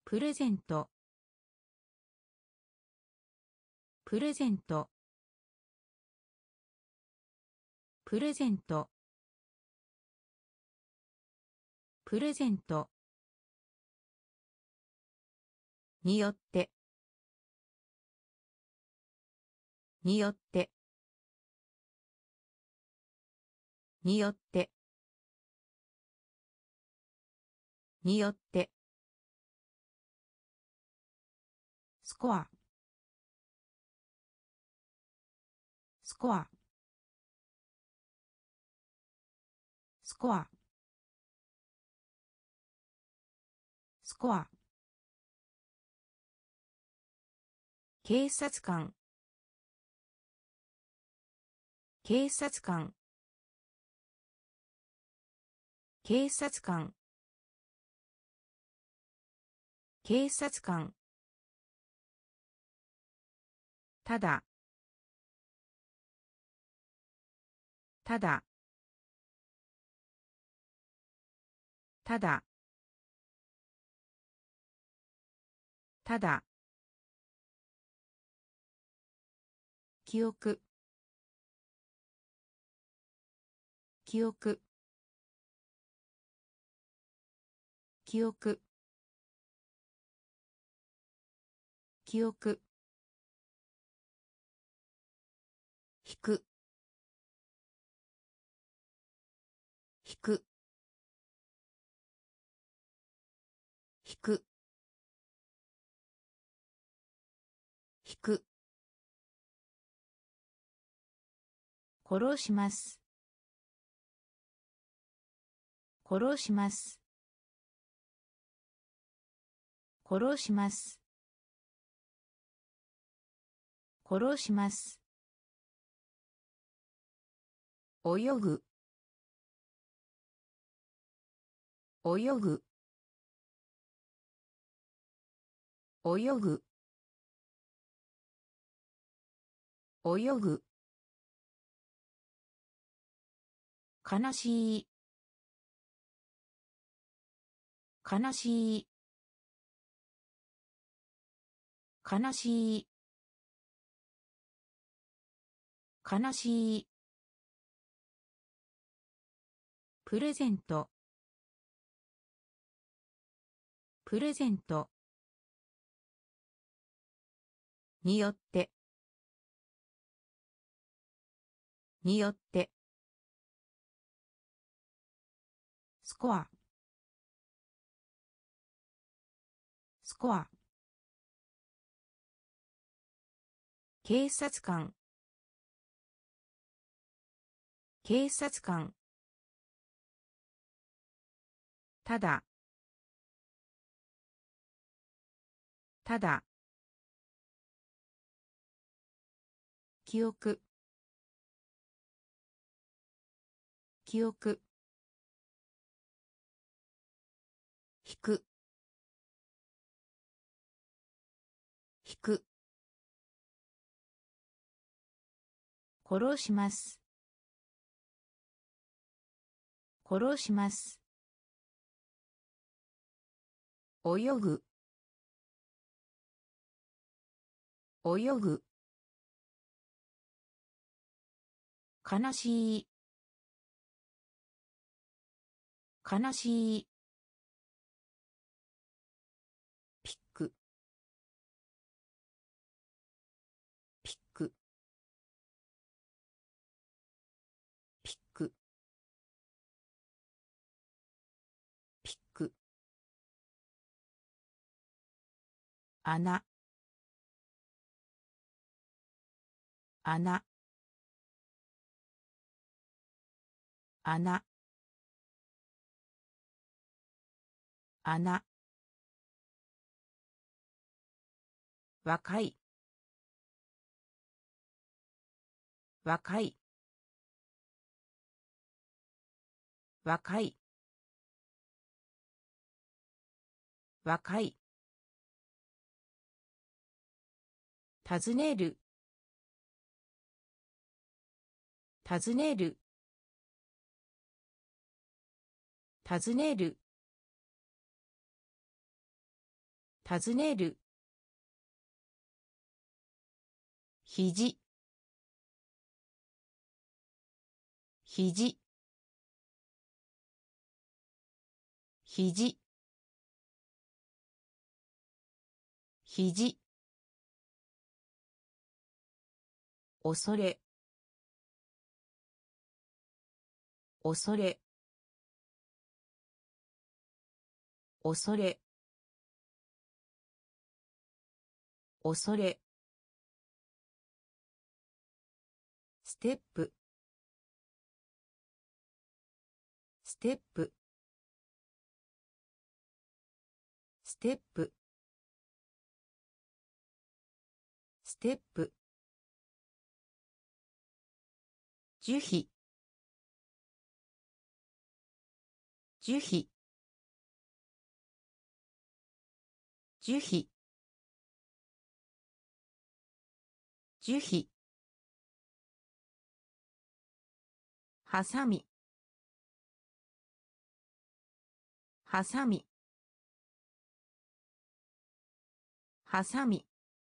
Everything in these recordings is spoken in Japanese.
プレゼントプレゼントプレゼントプレゼントによってによってによってによってスコアスコアスコアスコア警察官警察官警察官警察官ただただただただ記憶記憶記憶記憶引く引く引く引く殺します殺します殺します殺します泳ぐ泳ぐ泳ぐ泳ぐ悲しい悲しい悲しい悲しいプレゼントプレゼントによってによってスコアスコア警察官警察官ただただ記憶記憶引く引く殺します殺します泳ぐ泳ぐ悲しい悲しいピックピックピックピック穴穴穴穴若い若い若い若い尋ねる尋ねる尋ねる尋ねる。肘。肘。肘。肘。恐れ。恐れ。恐れ。恐れ。ステップ。ステップ。ステップ。ステップ。樹皮。樹皮。樹皮。樹皮。はさみ。はさみ。はさみ。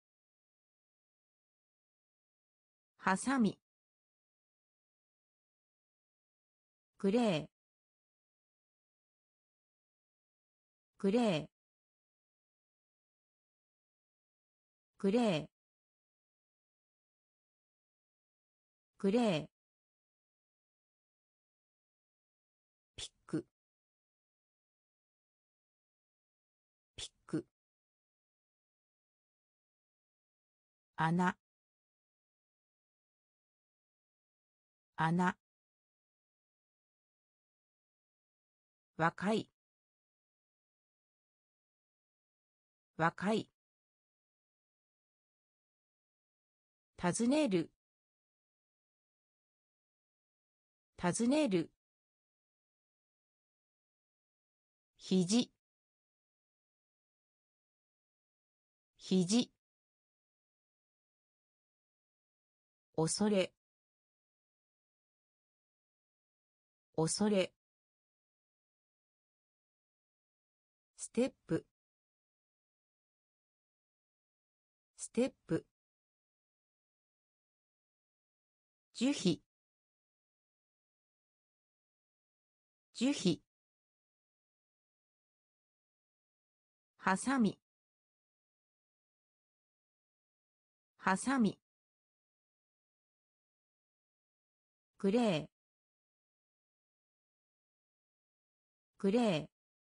はさみ。グレー。グレー。グレー。グレー。ピック。ピック。穴。穴。若い。若い。尋ねる。尋ねる。肘。肘。恐れ。恐れ。ステップ。ステップ。樹皮。樹皮。はさみ。はさみ。グレー。グレー。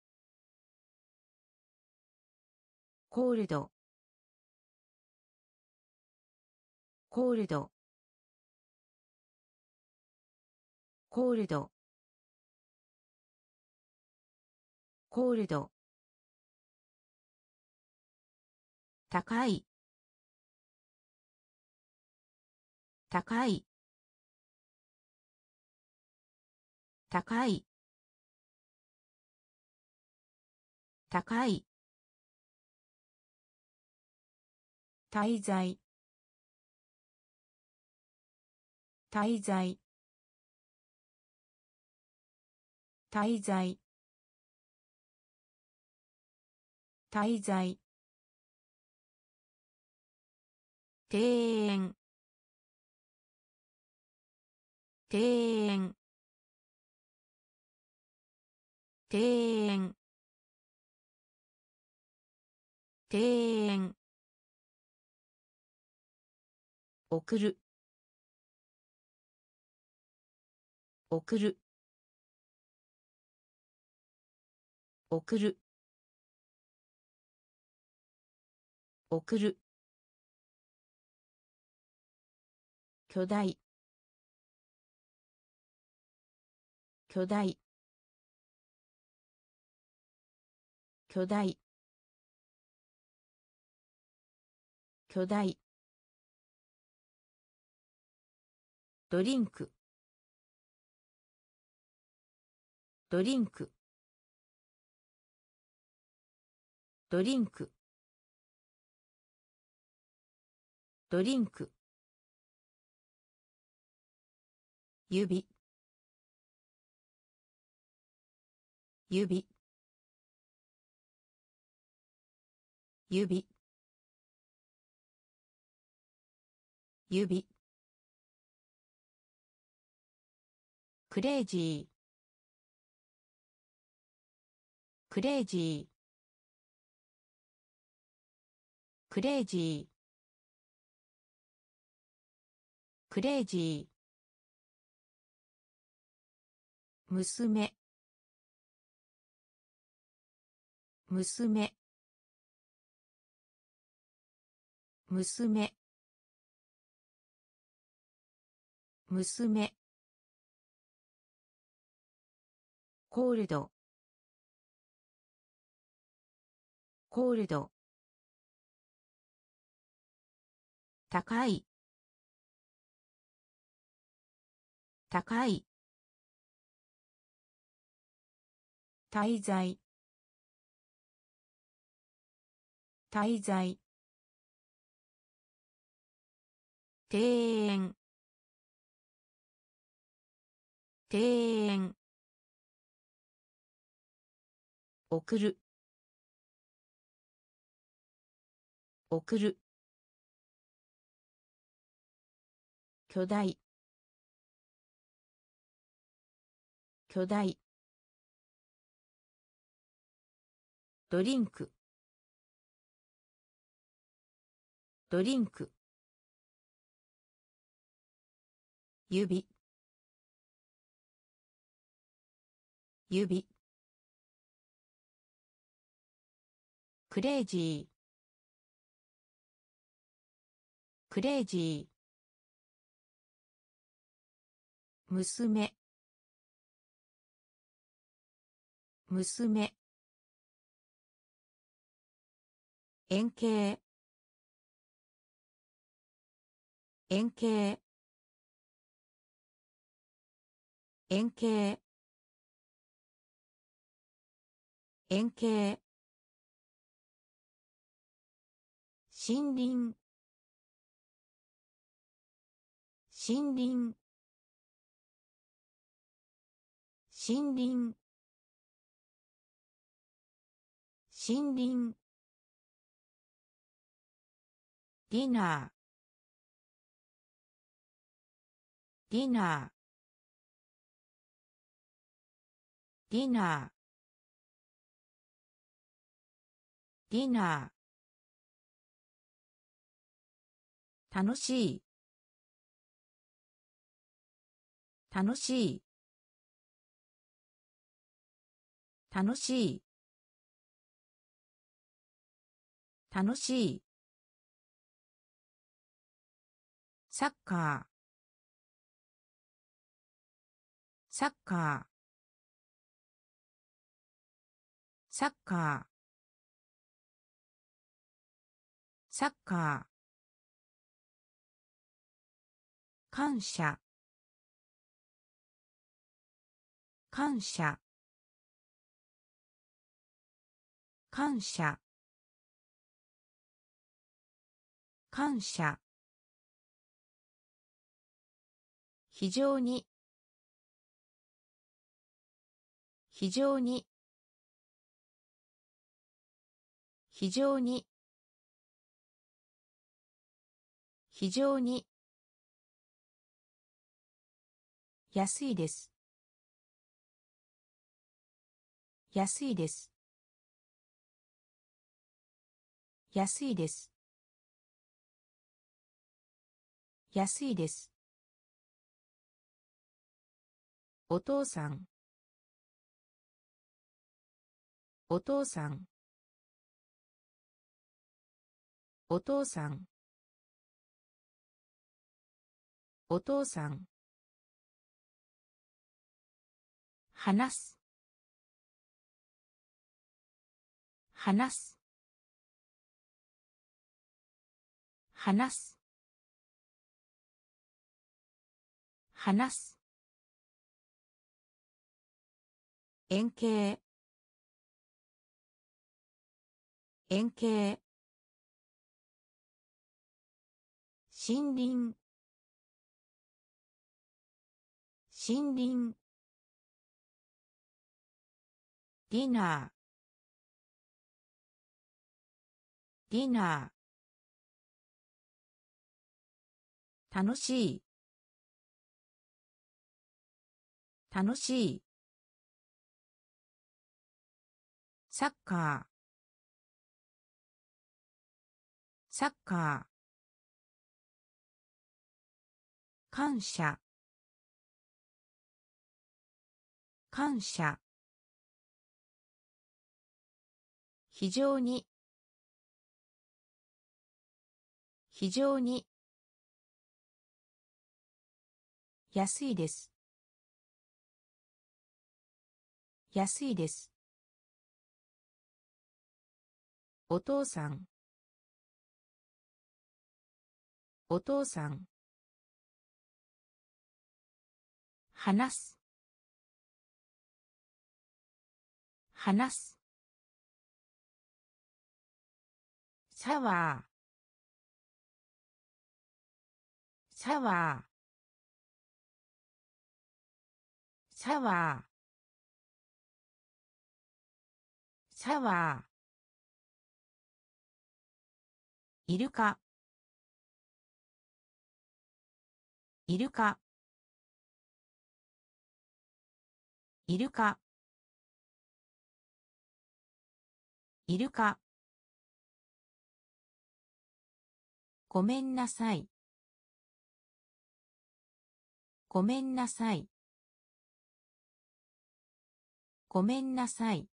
コールド。コールド。コールド。コールド。高い。高い。高い。高い。滞在。滞在。滞在。滞在。庭園。庭園。庭園。庭園。送る。送る。送る。送る。巨大。巨大。巨大。巨大。ドリンク。ドリンク。ドリンク。ドリンク。指。指。 指指クレイジークレイジークレイジークレイジー娘娘娘娘コールドコールド高い高い滞在滞在庭園庭園送る送る巨大巨大ドリンクドリンク指指クレイジークレイジー娘娘円形円形円形円形森林森林森林森林ディナーディナーディナーディナー楽しい楽しい楽しい楽しいサッカーサッカーサッカーサッカー感謝感謝感謝感謝非常に非常に非常に非常に安いです安いです安いです安いですお父さんお父さんお父さんお父さん話す話す話す話す円形円形森林森林ディナーディナー楽しい楽しいサッカーサッカー感謝感謝非常に非常に安いです安いですお父さんお父さん話す話すシャワーシャワーシャワーシャワーイルカイルカイルカイルカごめんなさいごめんなさいごめんなさい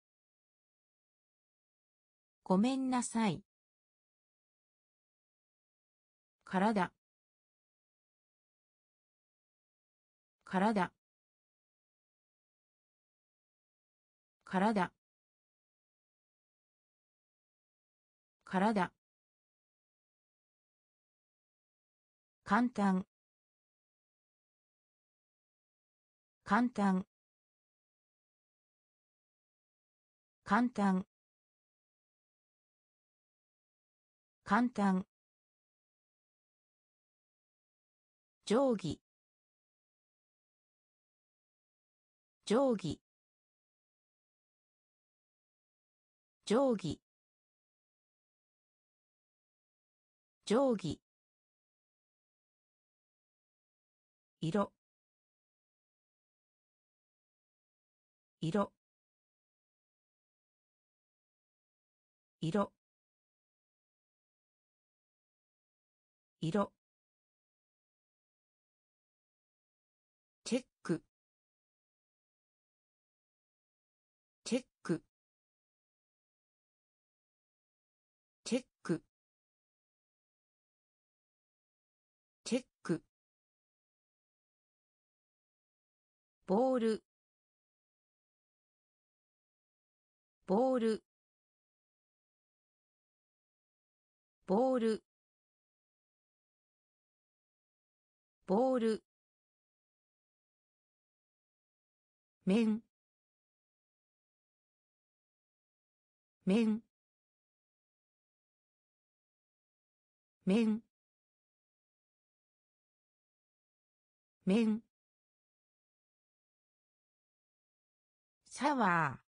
ごめんなさい体体体体簡単簡単簡単簡単定規定規定規定規色色色色チェックチェックチェックチェックボールボールボールボール面面面面シャワー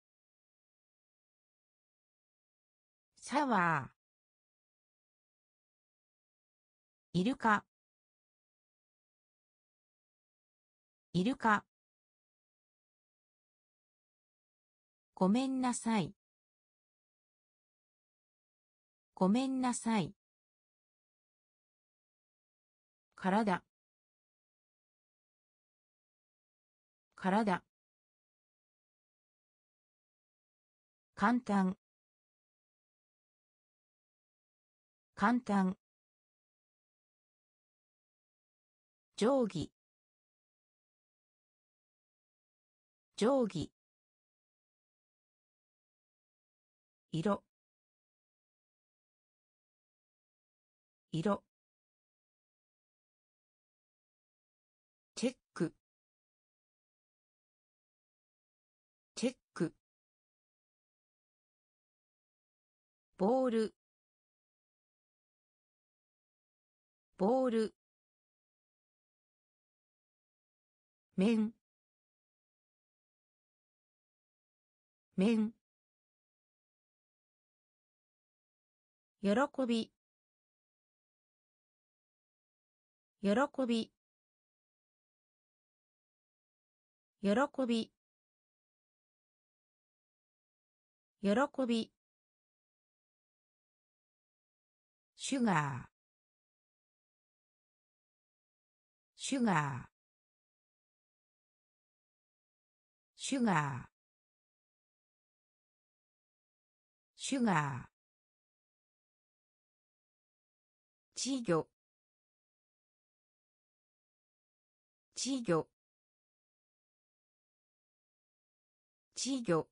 シャワーイルカイルカごめんなさいごめんなさい体体簡単簡単定規定規色色チェックチェックボールボール面面喜び喜び喜び喜びシュガーシュガーシュガーシュガー稚魚稚魚稚魚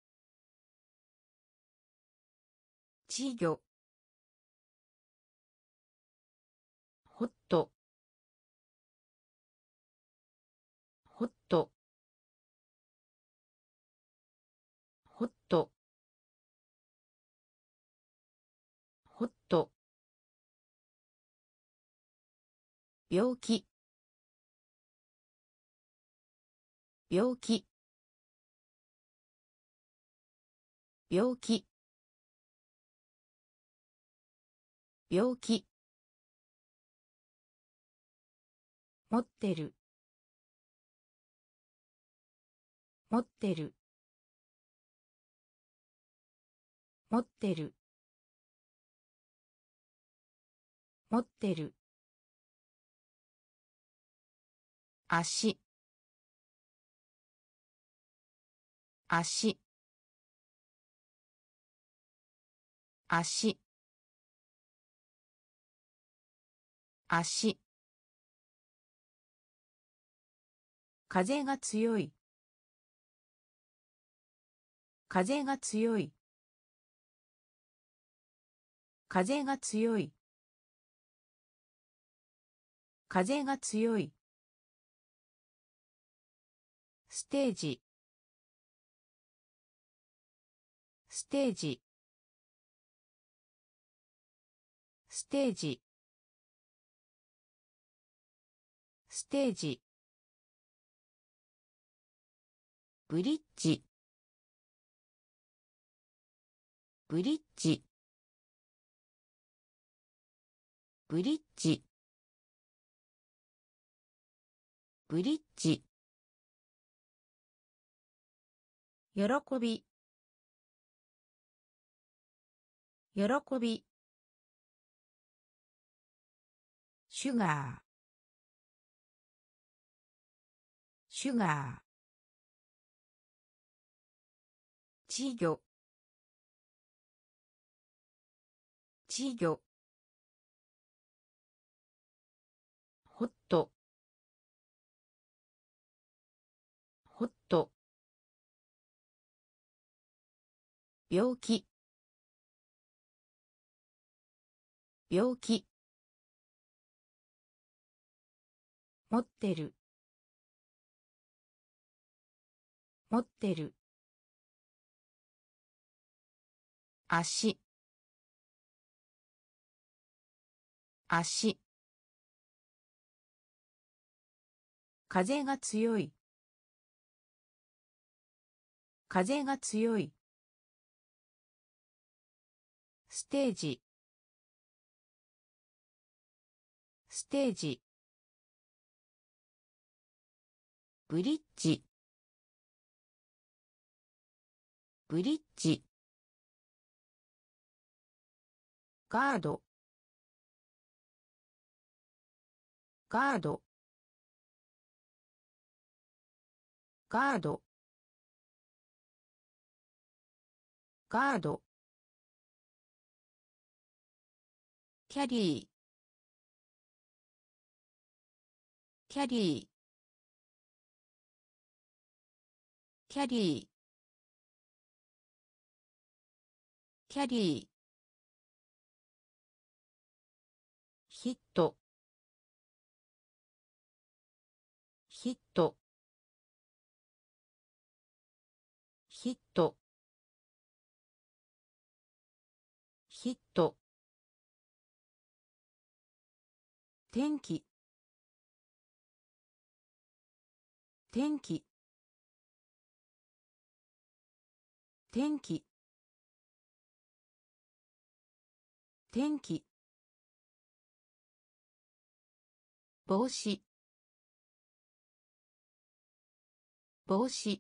稚魚ホットホットホットホット病気病気病気病気持ってる持ってる持ってる持ってる足足足足風が強い風が強い風が強い風が強いステージステージステージステージブリッジブリッジブリッジブリッジ喜び喜びシュガーシュガー稚魚稚魚ホットホット病気病気持ってる持ってる足足風が強い風が強いステージステージブリッジブリッジガードガードガードガードキャリーキャリーキャリーキャリーヒットヒットヒットヒット天気天気天気天気帽子帽子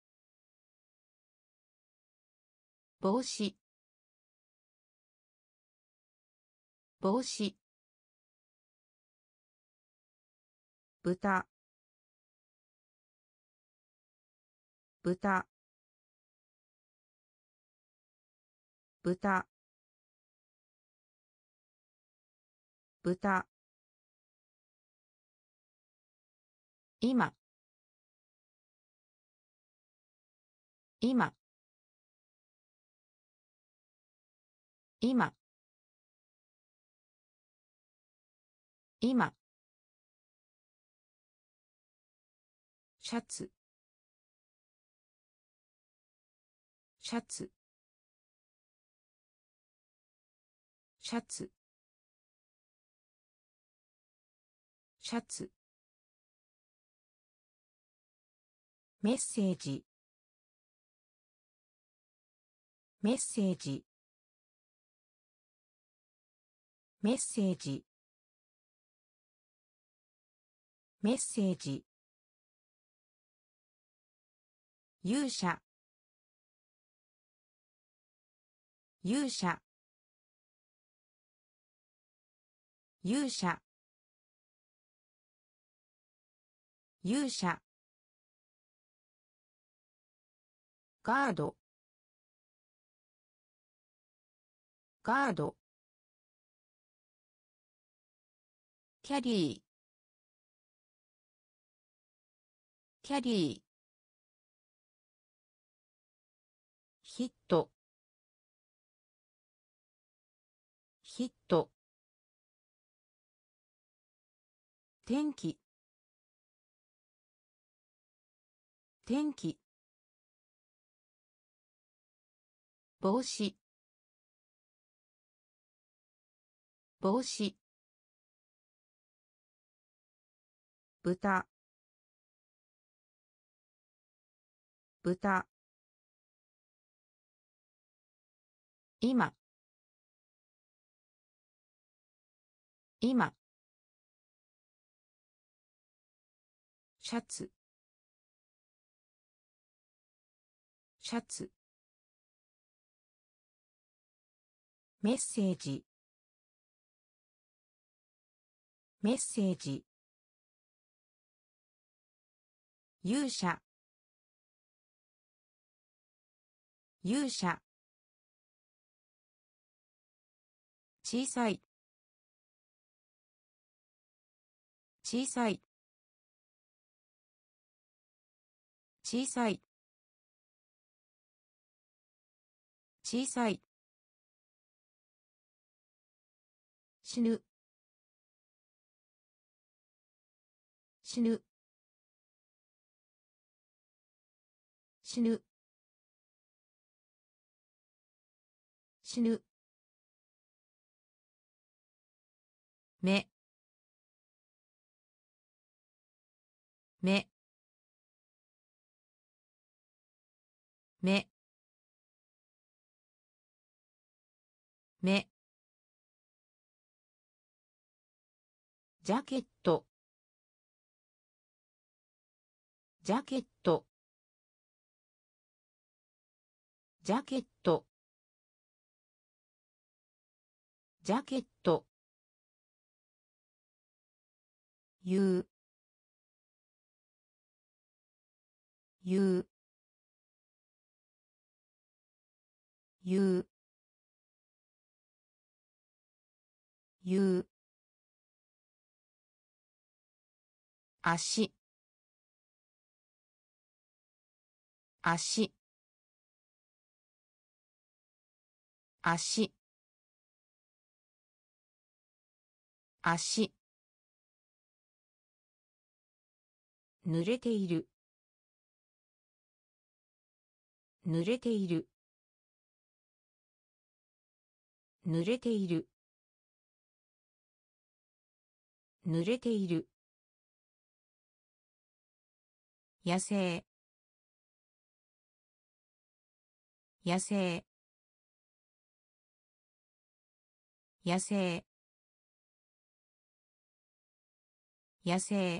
帽子帽子豚豚豚豚今今今今シャツシャツシャツシャツメッセージメッセージメッセージメッセージ勇者勇者勇者勇者ガードガードキャリーキャリーヒットヒット天気天気帽子帽子豚豚今今シャツシャツメッセージメッセージ勇者勇者小さい小さい小さい小さい死ぬ死ぬ死ぬ死ぬ目目目目ジャケットジャケットジャケットジャケット言う言う言う言う足足足足濡れている濡れている濡れている濡れている野生野生野生野生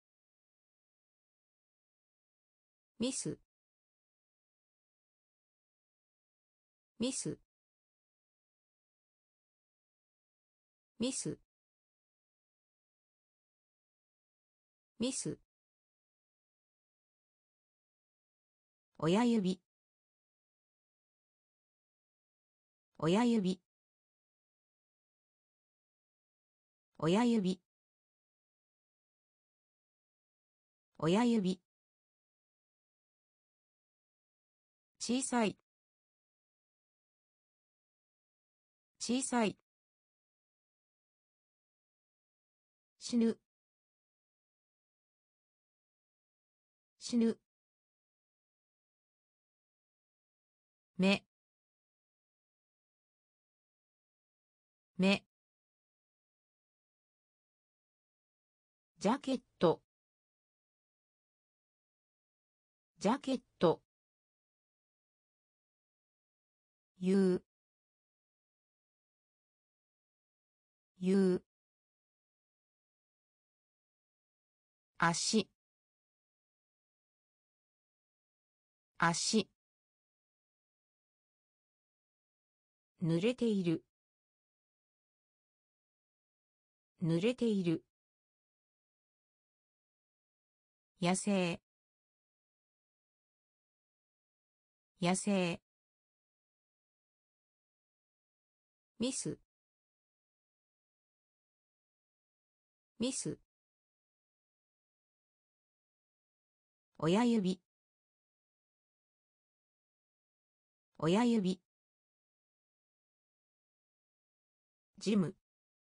ミスミスミスミス親指親指親指親指小さい小さい死ぬ死ぬ目目ジャケットジャケット言う言う足足濡れている濡れている野生野生ミスミス親指親指ジム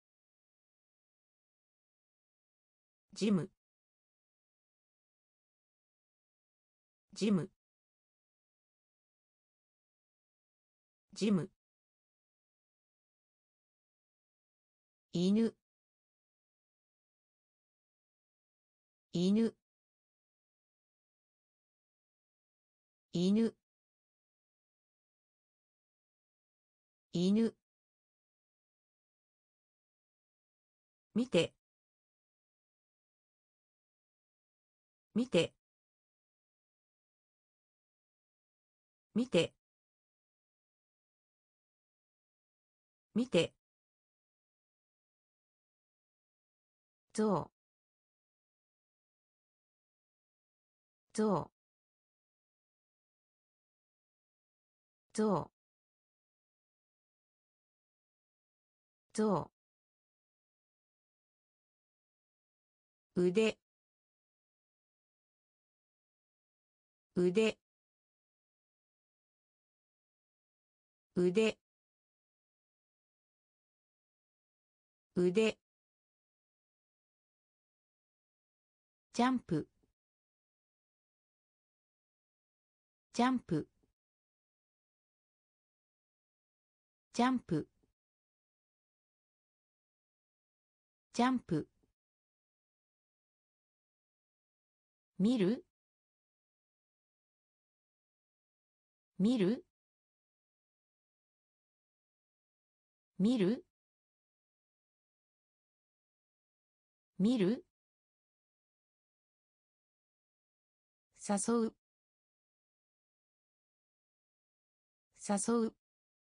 ジムジムジム犬犬犬犬見て見て見て見てゾウゾウゾウゾウ腕腕腕腕ジャンプジャンプジャンプジャンプ見る見る見る見る誘う誘う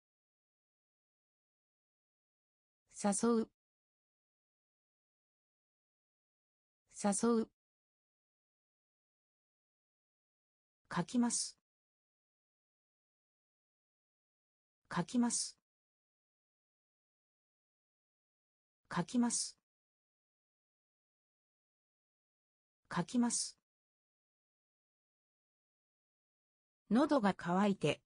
誘う誘う書きます書きます書きます書きます喉が渇いて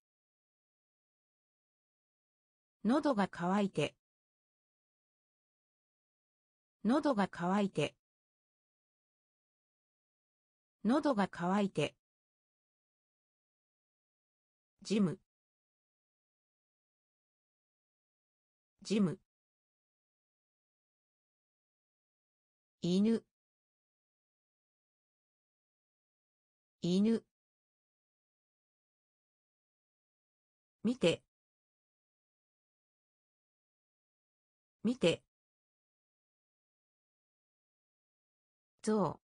喉が渇いて喉が渇いて喉が渇いてジムジム犬犬見て見て、象、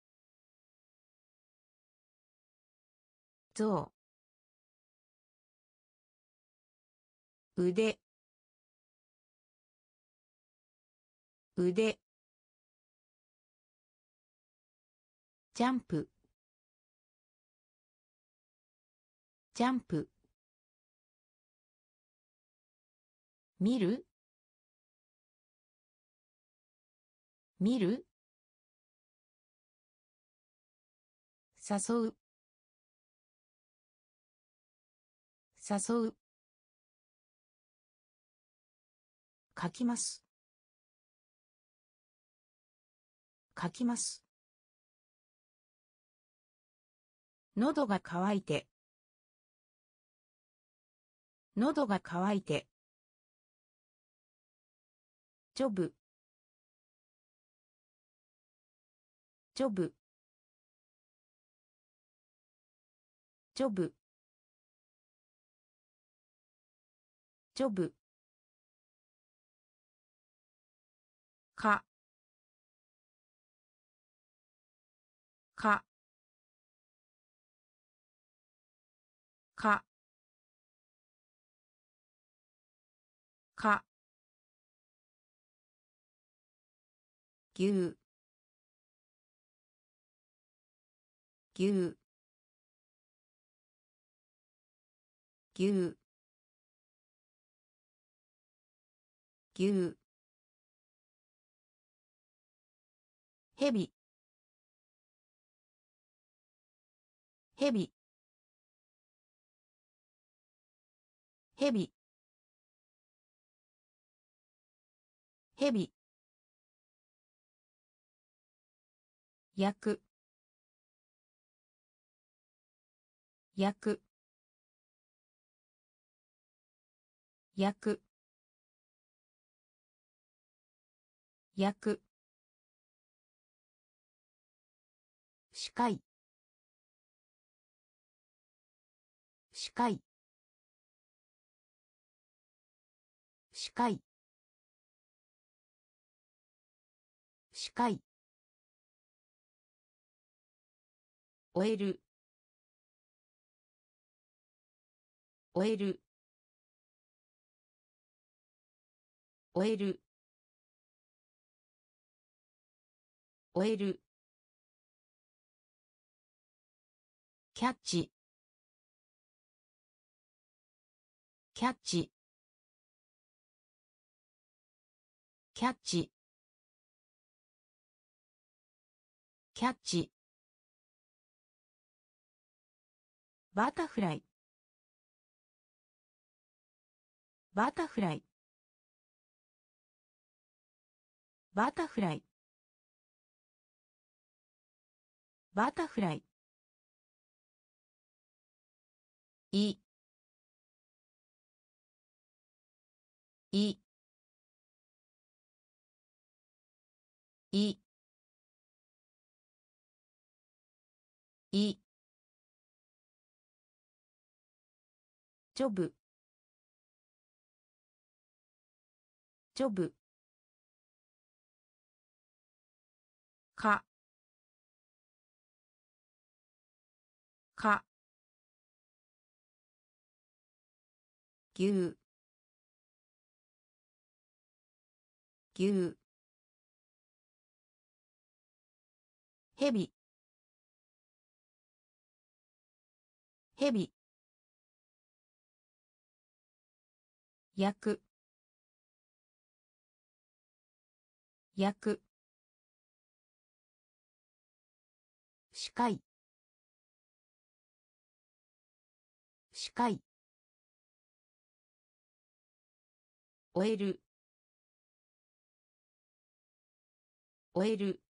象、腕、腕、ジャンプ、ジャンプ、見る、見る、誘う、誘う、書きます、書きます。喉が渇いて、喉が渇いて、ジョブ、ジョブ、ジョブ、ジョブ、か、か、か、か、牛、牛、牛、牛、ヘビ、ヘビ、ヘビ、ヘビ、焼く、焼く、焼く、焼く、視界、視界、視界、視界、終える、終える、終える、終える、キャッチ、キャッチ、キャッチ、キャッチ、バタフライ、バタフライ、バタフライ、バタフライ、い、い、い、い、ジョブ、ジョブ、か、か、牛、牛、ヘビ、ヘビ、焼く、焼く、視界、視界、終える、終える、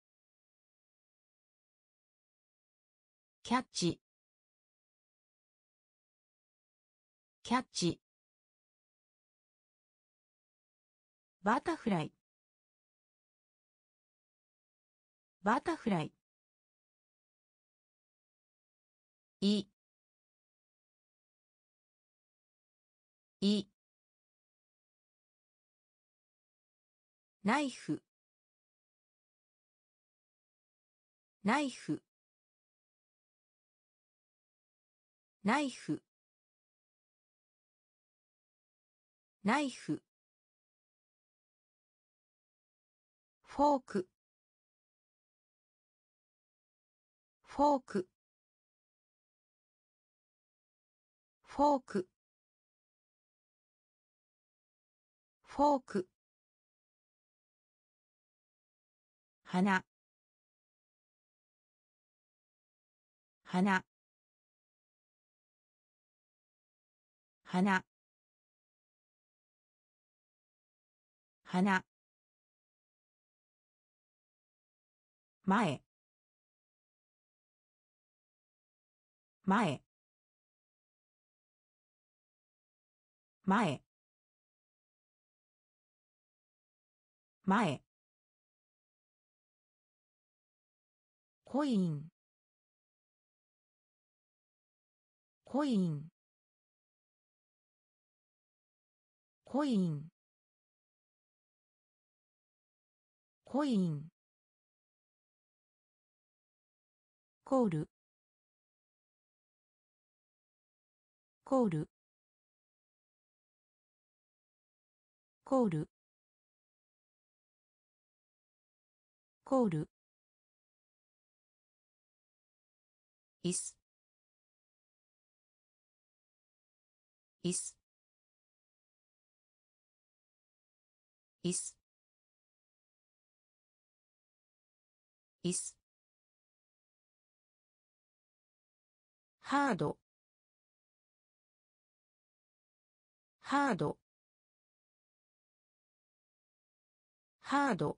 キャッチ、キャッチ、バタフライ、バタフライ、い、い、 ナイフナイフナイフナイフフォークフォークフォークフォーク花花花花前前前前コインコインコインコインコールコールコールコール椅子椅子椅子椅子ハードハードハード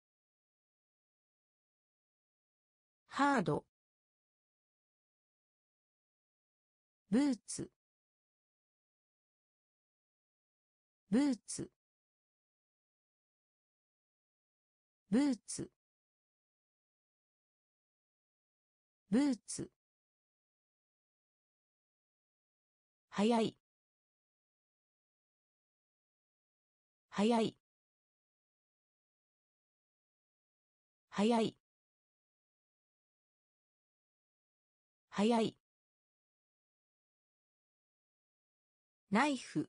ハードブーツブーツブーツブーツ早い早い早い早いナイフ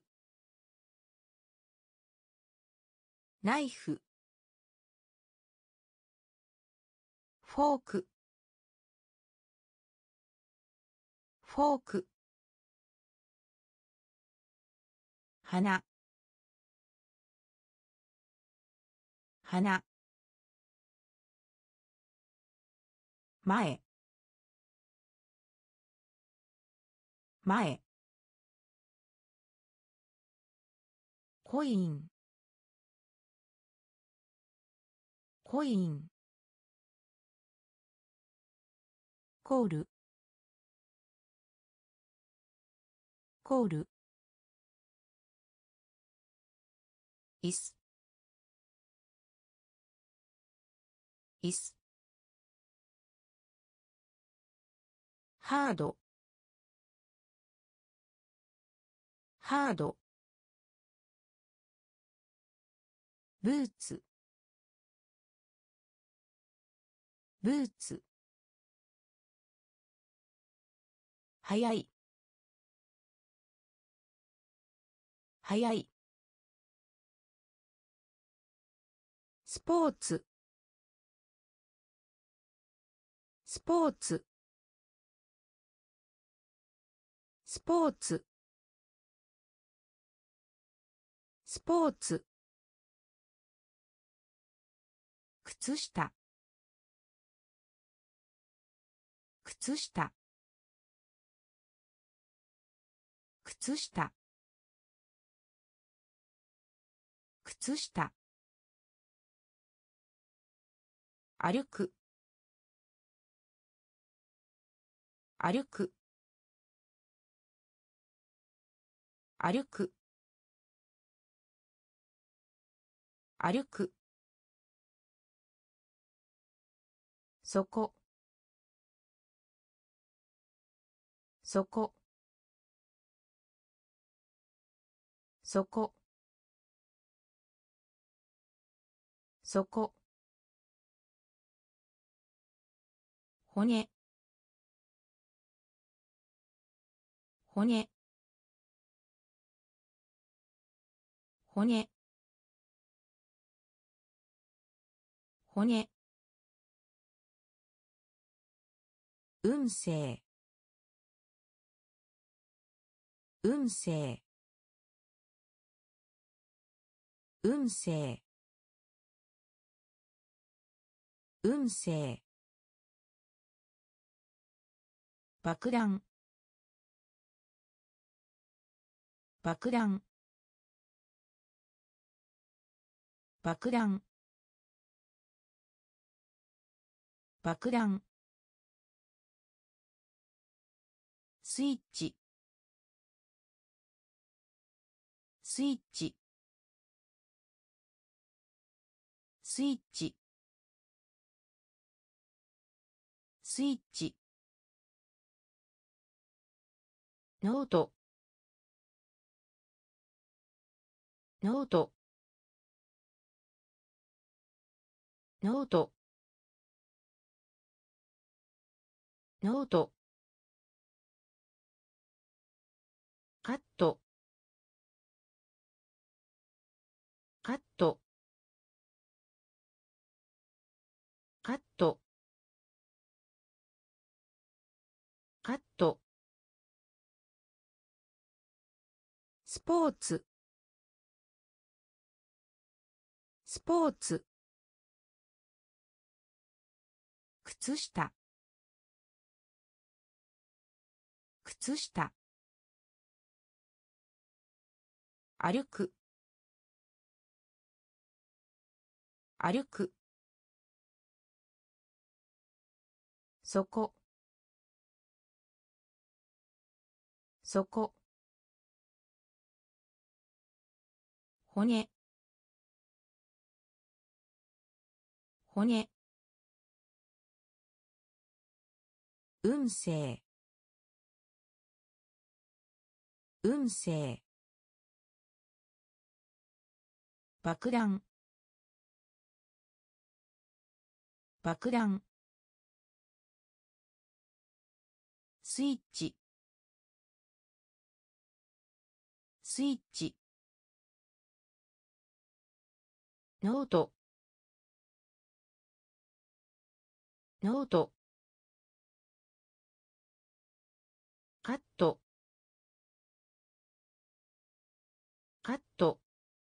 ナイフフォークフォーク花花前前コインコインコールコール椅子椅子ハードハードブーツブーツ早い早いスポーツスポーツスポーツスポーツ靴下靴下靴下靴下歩く歩く歩く歩くそこそこそこそこ、骨、骨、骨、骨、運勢、運勢、運勢、運勢、爆弾、爆弾、爆弾、爆弾、スイッチ、スイッチ、スイッチ、スイッチ、ノート、ノート、ノート、ノート、カット、カット、カット、カット、スポーツ、スポーツ、靴下、靴下、歩く、歩く、そこ、そこ、骨、骨、運勢、運勢、爆弾、爆弾、スイッチ、スイッチ、ノート、ノート、カット、カット、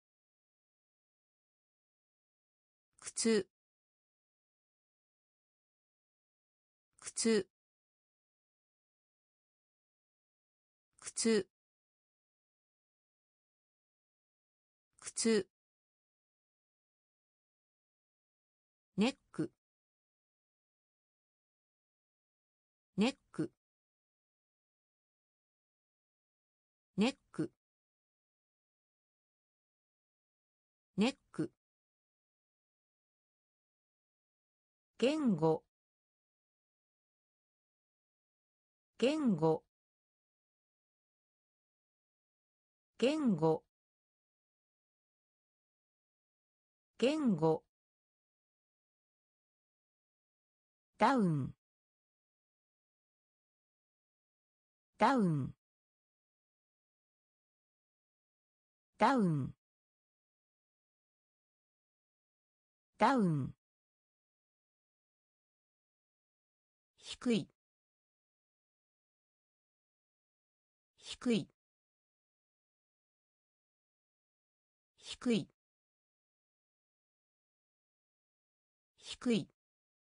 靴、靴、靴、靴、ネック、ネック、ネック、ネック、言語、言語、言語、言語、ダウン、ダウン、ダウン、ダウン、低い、低い、低い、低い、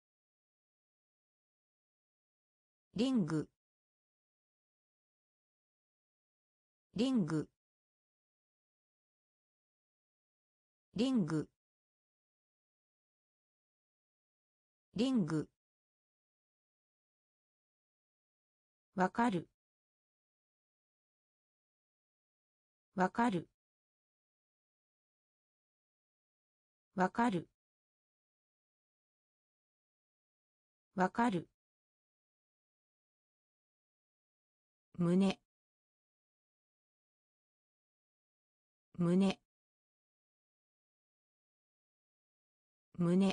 リング、リング、リング、リング、わかる、わかる、わかる、わかる、胸、胸、 胸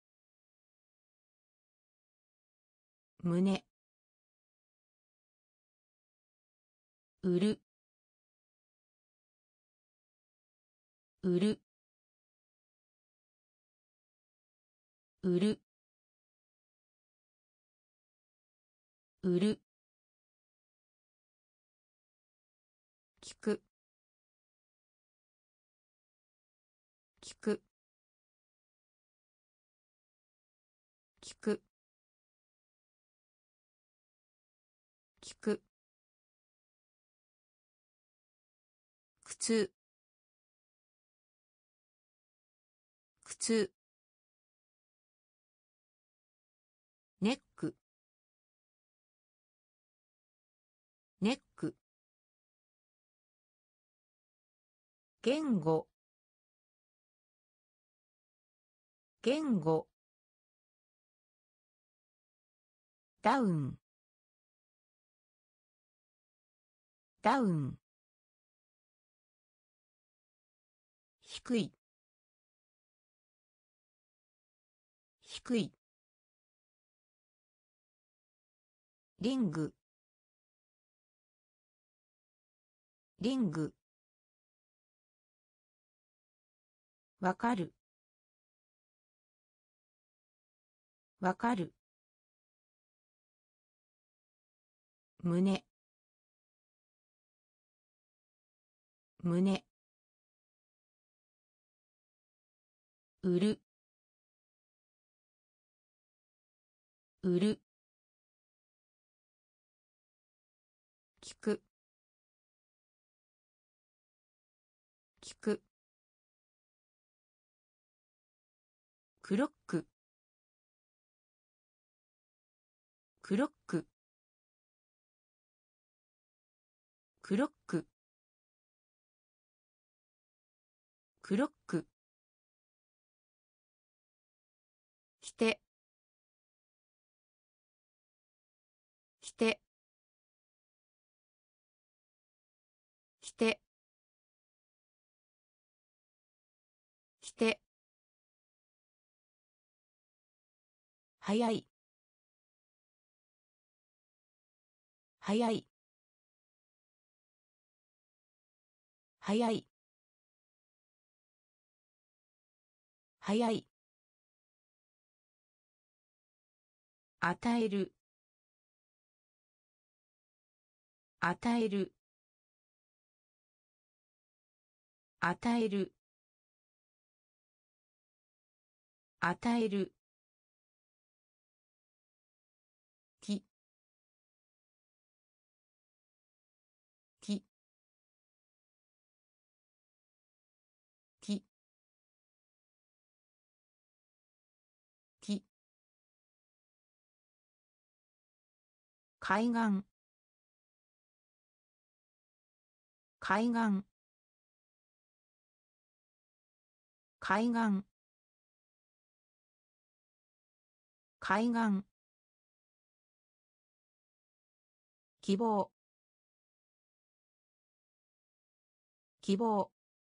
胸売る売る売る売る聞く聞く聞く聞く靴靴ネックネック言語言語ダウンダウン低い低いリングリングわかるわかる胸胸売る売る聞く聞くクロッククロッククロッククロック着て着て着て着て早い早い早い早い与える与える与える与えるきききき海岸海岸海岸海岸希望希望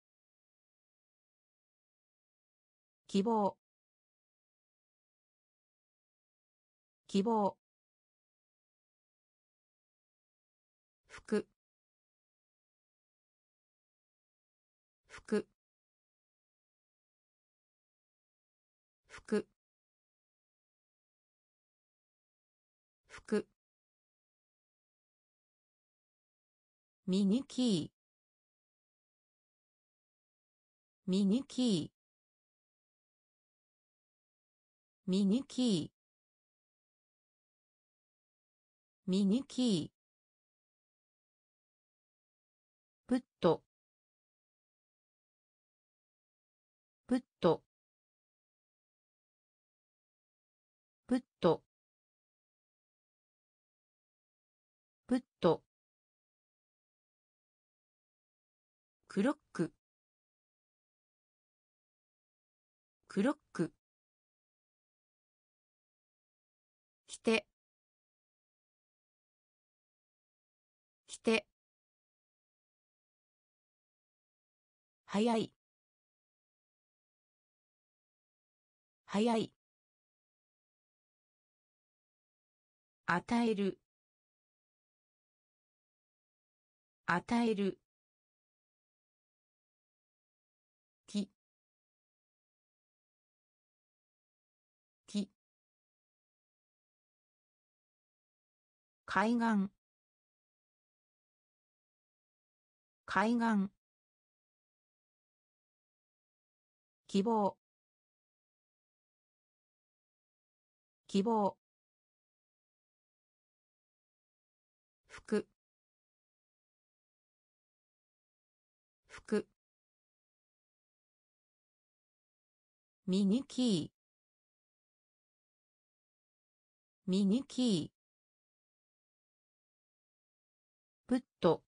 希望希望服服服服ミニキーミニキーミニキーミニキープットプットプットプットクロッククロック着て着て早い早い与える与える木木海岸海岸希望希望服服ミニキーミニキープット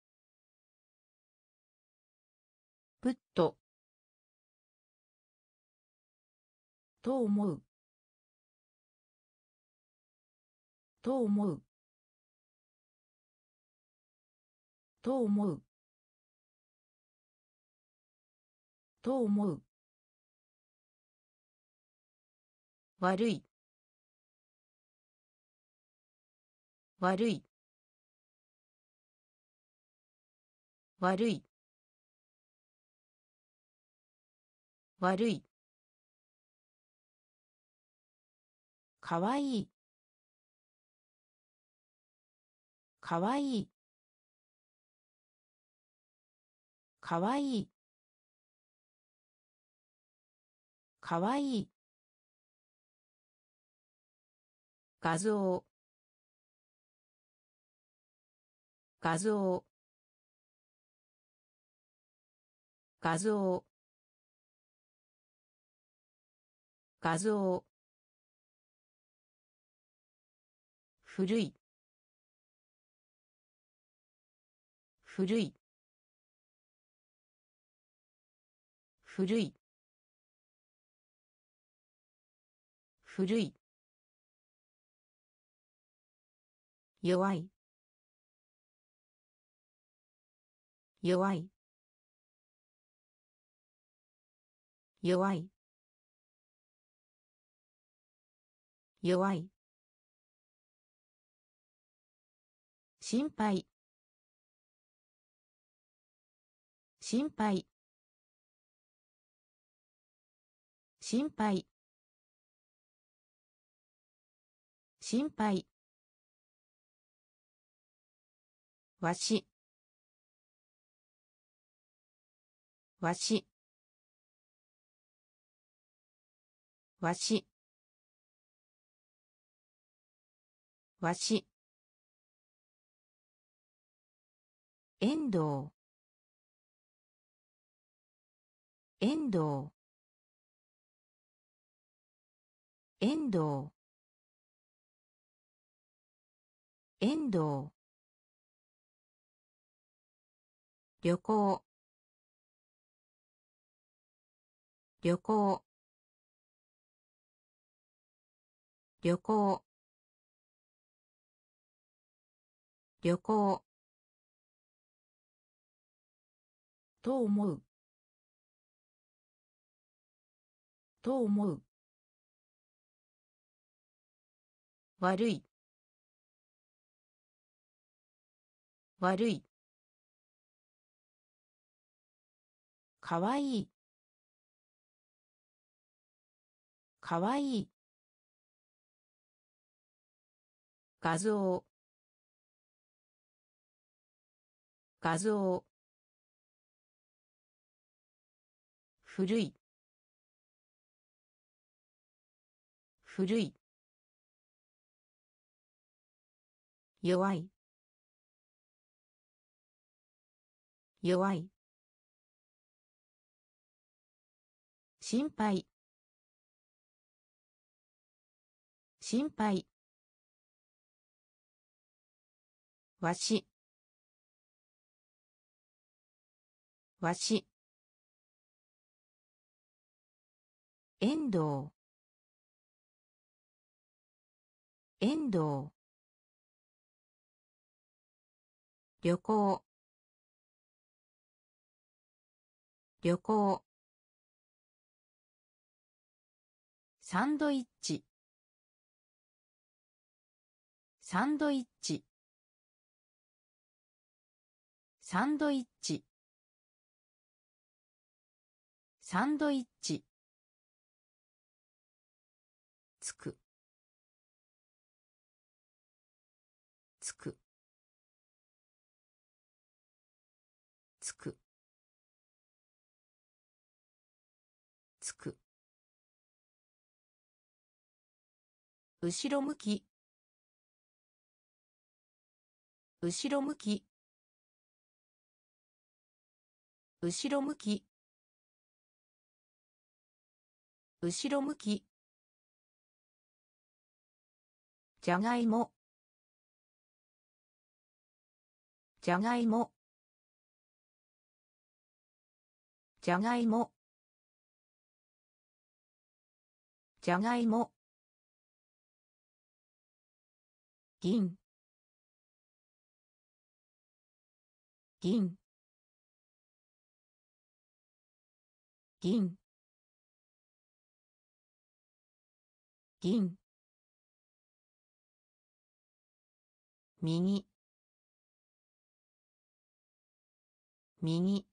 プットと思うと思うと思うと思う悪い悪い悪い悪いかわいいかわいいかわいいかわいい画像画像画像画像古い古い古い古い弱い弱い弱い弱い心配心配心配心配わしわしわしわし遠藤遠藤遠藤遠藤旅行旅行旅行旅行と思うと思う悪い悪いかわいいかわいい画像画像古い古い弱い弱い心配心配わしわし遠藤遠藤旅行旅行サンドイッチサンドイッチサンドイッチサンドイッチつくつくつくつく後ろ向き後ろ向き後ろ向き後ろ向きじゃがいもじゃがいもじゃがいもじゃがいも銀銀銀銀右右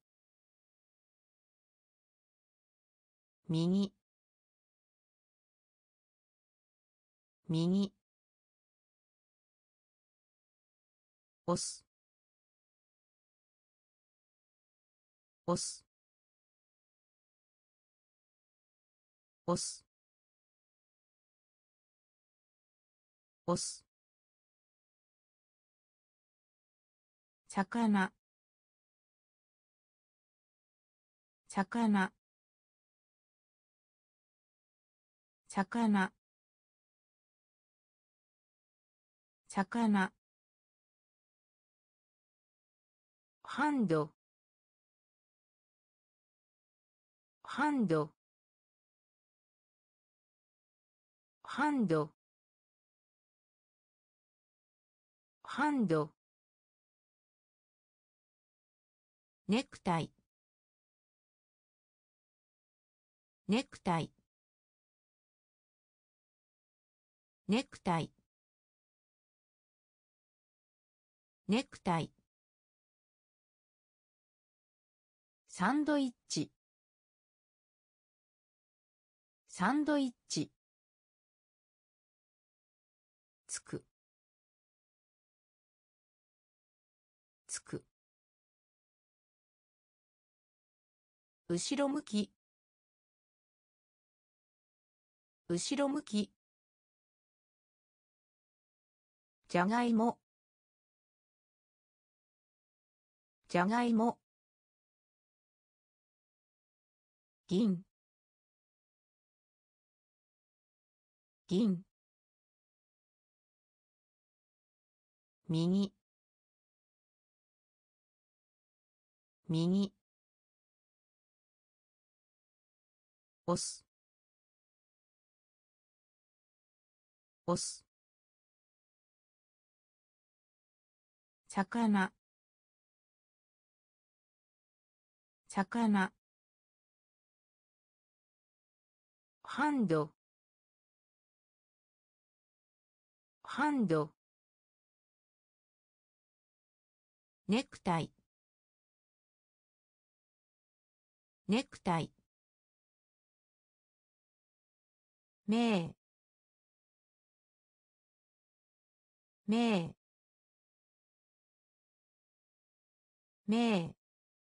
右右押す押す押す押す魚魚魚魚ハンドハンドハンドハンドネクタイネクタイネクタイネクタイサンドイッチサンドイッチつくつく後ろ向き後ろ向きじゃがいもじゃがいも銀銀右右押す押す魚魚ハンドハンドネクタイネクタイめめめ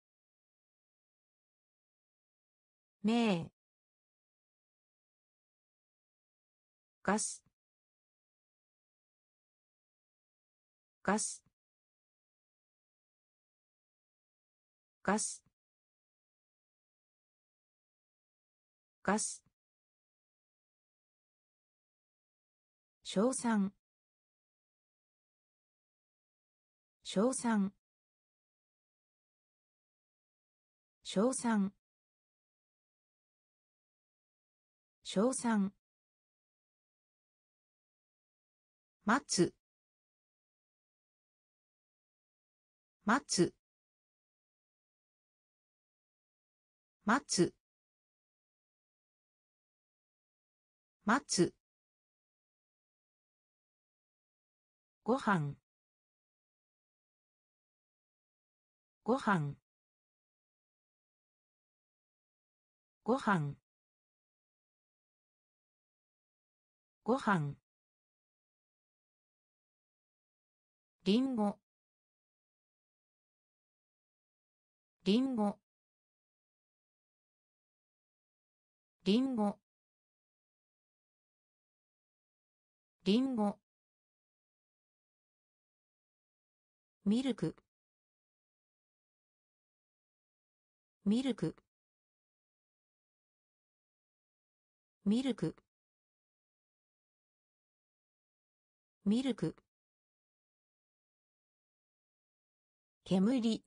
めガスガスガスガス称賛称賛称賛称賛待つ待つ待つ待つ、ご飯、ご飯、ご飯、ご飯、りんご、りんご、りんご、りんご、ミルク、ミルク、ミルク、ミルク、煙、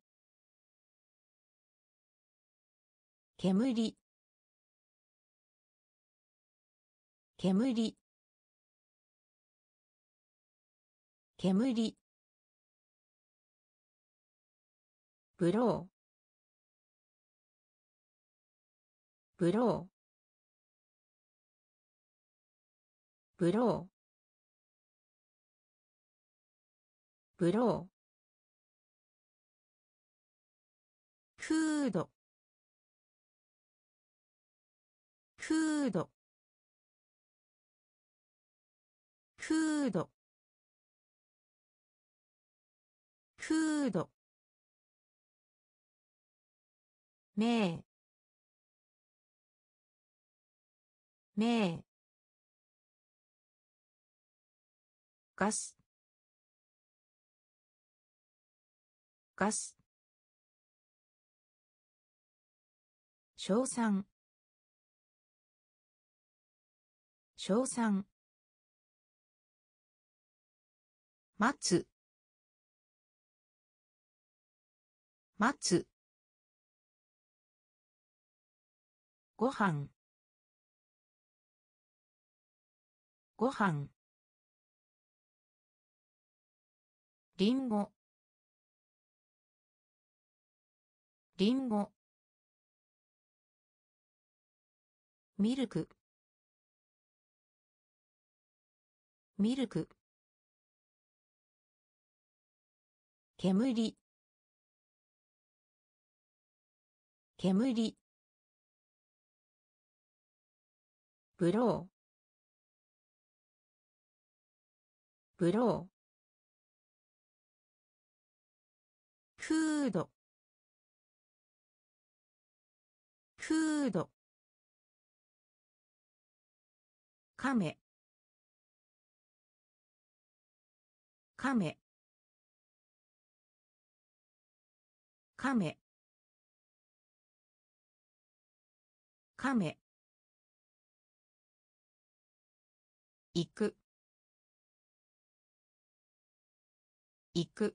煙、煙、煙、ブロー、ブロー、ブロー、ブロー、フード、フード、フード、フード、めい、めい、ガス、ガス、称賛、称賛、待つ、待つ、ご飯、ご飯、りんご、りんご、ミルク、ミルク、煙、煙、ブロー、ブロー、フード、フード、カメ、カメ、カメ、カメ、行く、行く、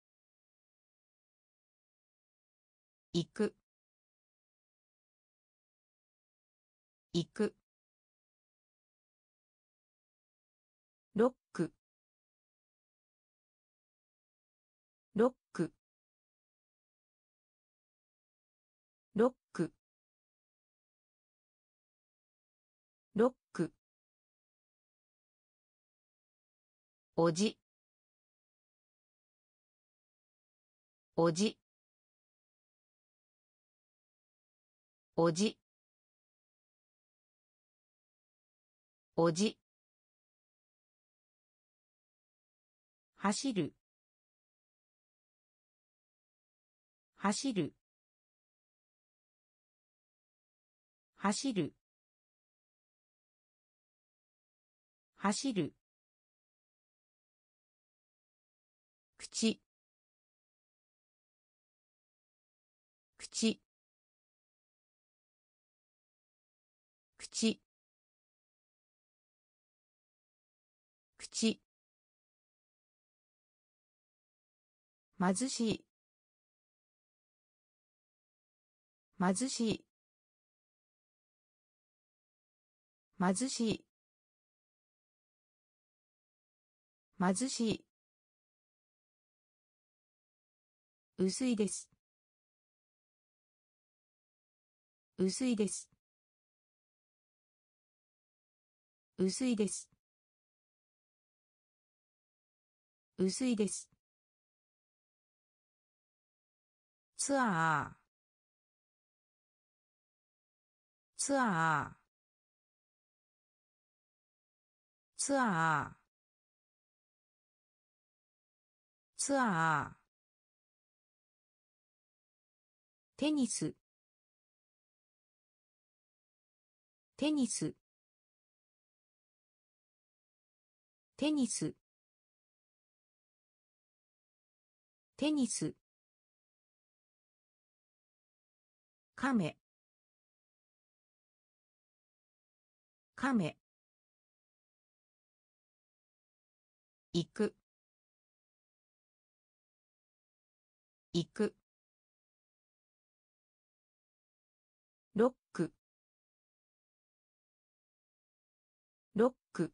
行く、行く、ロック、ロック、ロック、ロック、おじ、おじ、おじ、おじ、走る、走る、走る、走る、口、口、口、口、貧しい、貧しい、貧しい、貧しい、薄いです、薄いです、 薄いです。薄いです。ツアー、ツアー、ツアー、ツアー、テニス、テニス、テニス、テニス、カメ、カメ、行く、行く、ロック、ロック、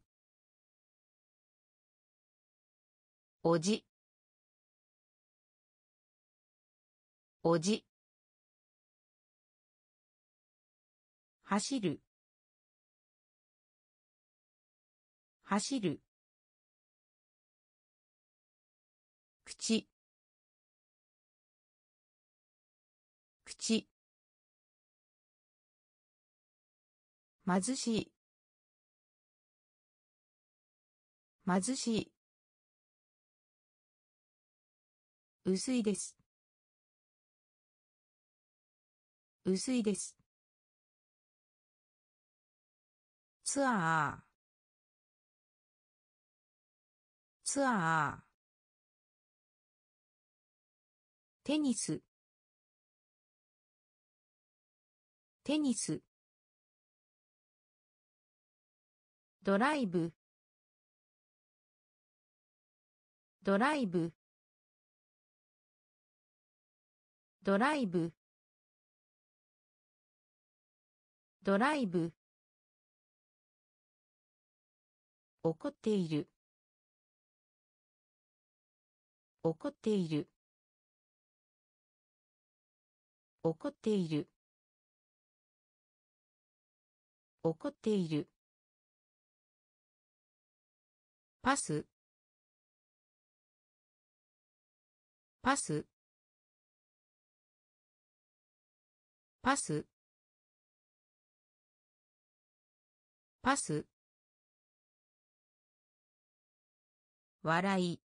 おじ、おじ、走る、走る、口、口、貧しい、貧しい、薄いです。薄いです。ツアー、ツアー、テニス、テニス、ドライブ、ドライブ、ドライブ、ドライブ、怒っている、怒っている、怒っている、怒っている、パス、パス、パス、パス、笑い、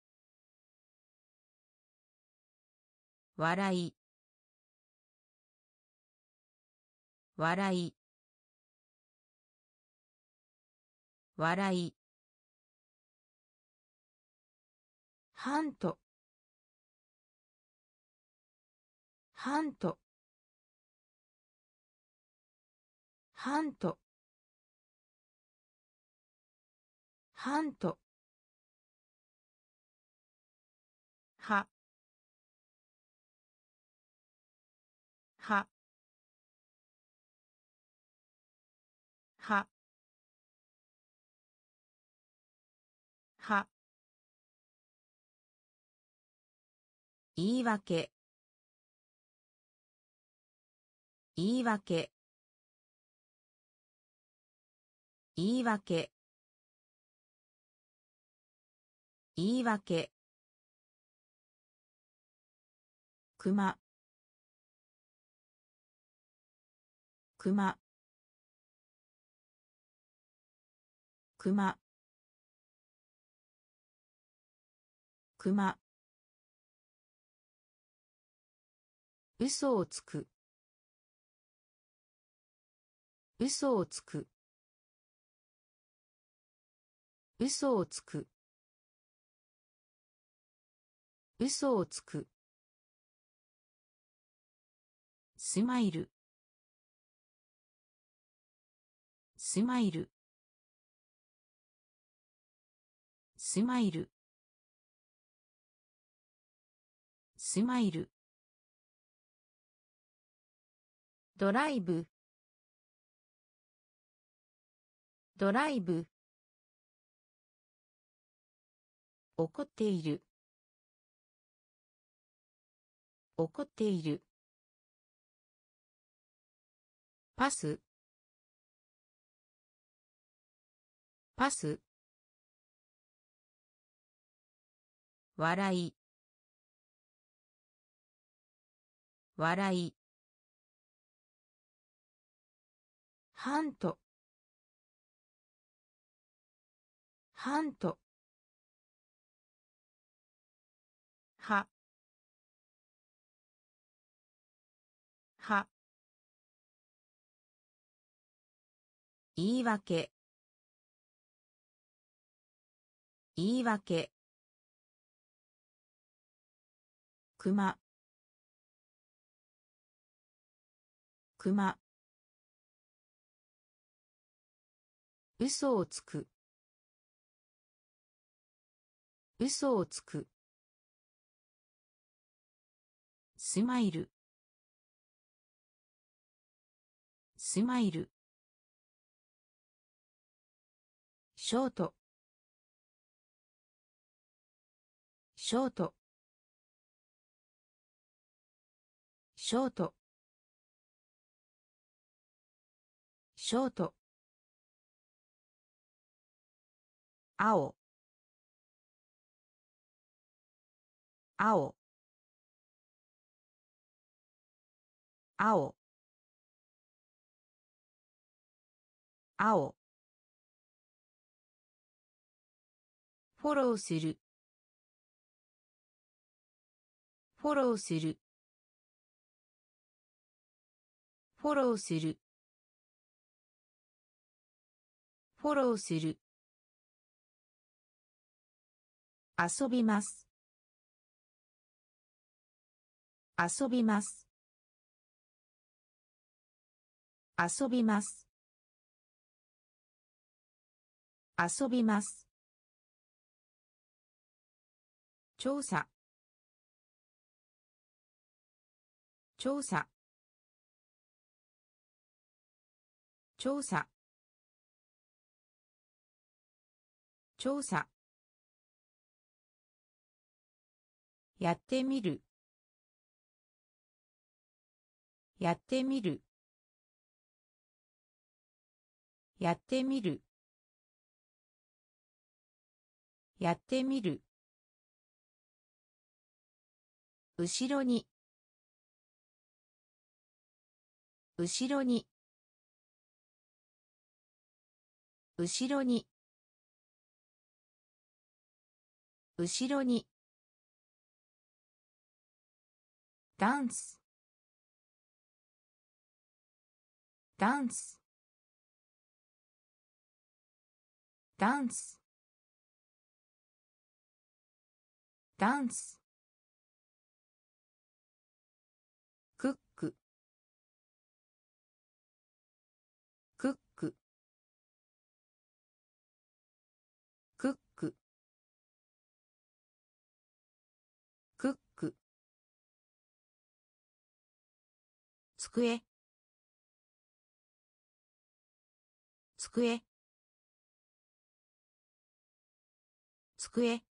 笑い、笑い、笑い、ハント、ハント、ハント、ハント、は、は、は、は、言い訳、言い訳、言い訳、言い訳、くま、くま、くま、くま、嘘をつく、嘘をつく、嘘をつく、嘘をつく、スマイル、スマイル、スマイル、スマイル、ドライブ、ドライブ、怒っている、怒っている、パス、 パス、笑い、笑い、ハント、ハント、は、は、言い訳、言い訳、くま、くま、嘘をつく、嘘をつく、スマイル、スマイル、ショート、ショート、ショート、ショート、青、青、青、青、フォローする、フォローする、フォローする、フォローする、遊びます、遊びます、遊びます、遊びます、調査、調査、調査、調査、やってみる、やってみる、やってみる、やってみる、後ろに、後ろに、後ろに、後ろに、ダンス、ダンス、ダンス、ダンス、クック、クック、クック、クック、机、机、机、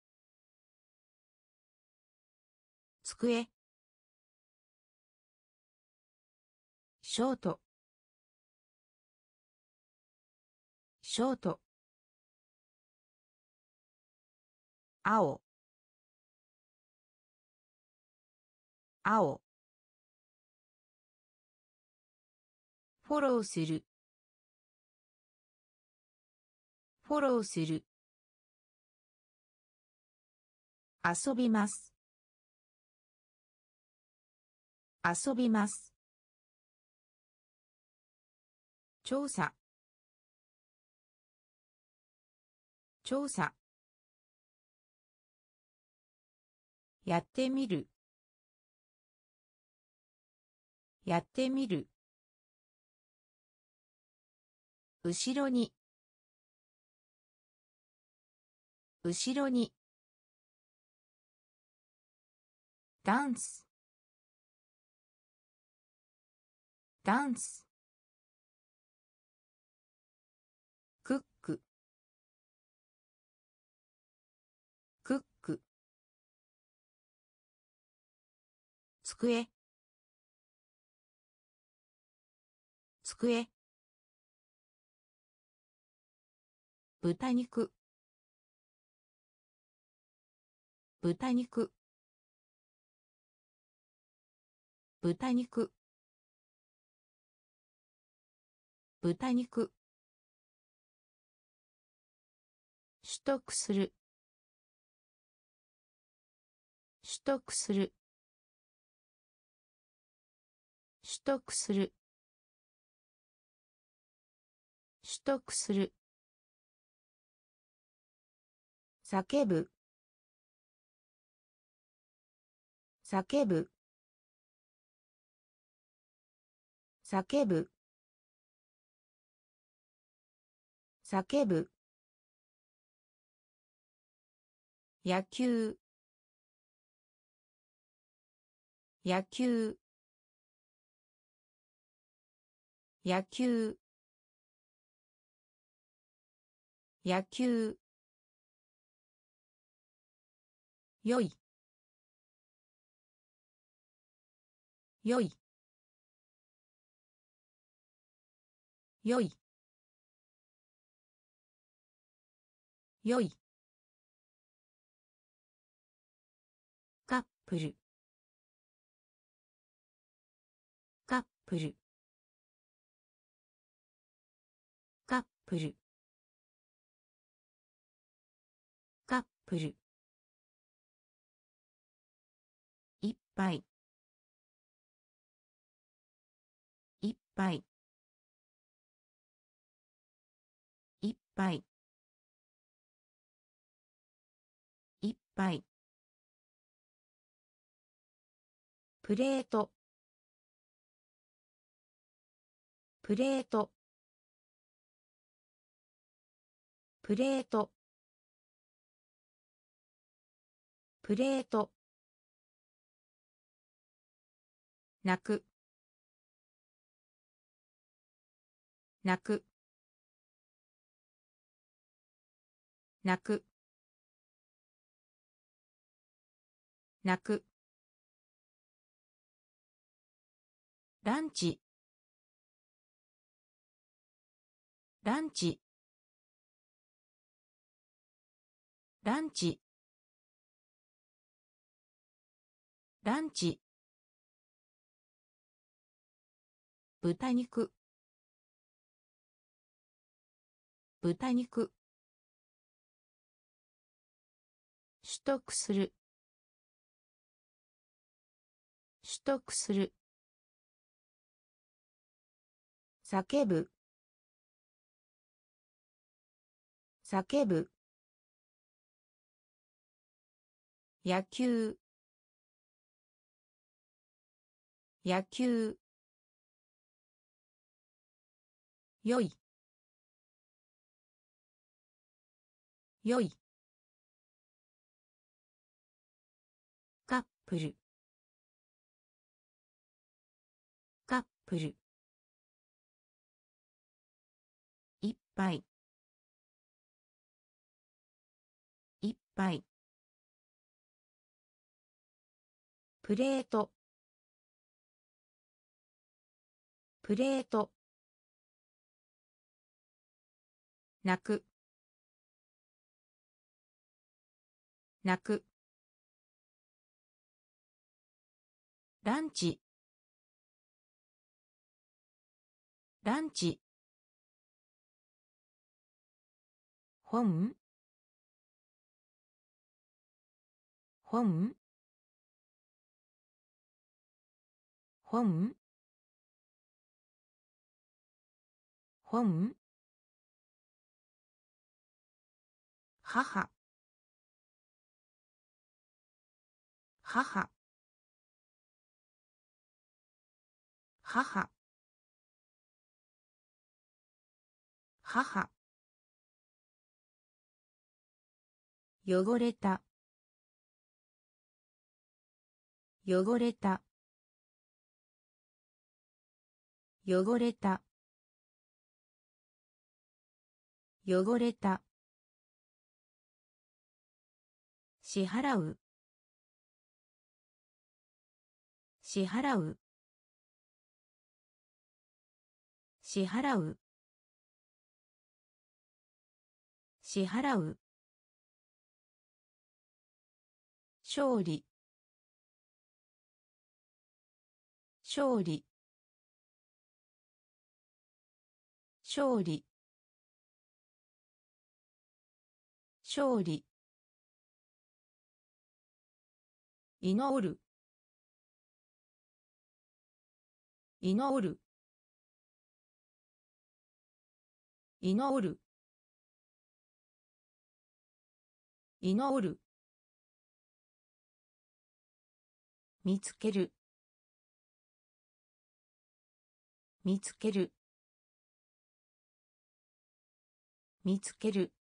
机、ショート、ショート、青、青、フォローする、フォローする、遊びます、遊びます、調査、調査、やってみる、やってみる、後ろに、後ろに、ダンス、ダンス、クック、クック、机、机、 豚肉豚肉豚肉豚肉取得する取得する取得する取得する叫ぶ叫ぶ叫ぶ叫ぶ野球野球野球野球よいよいよいよいカップルカップルカップルカップルいっぱいいっぱいいっぱいいっぱいプレートプレートプレートプレート泣く泣く泣く泣くランチランチランチランチ豚肉豚肉取得する取得する叫ぶ叫ぶ野球野球よいよいカップルカップルいっぱいいっぱいプレートプレート泣く泣くランチランチ本本本本母母母母汚れた汚れた汚れた汚れた支払う支払う支払う支払う、勝利、勝利、勝利、勝利、祈る、祈る、祈る、祈る、見つける、見つける、見つける、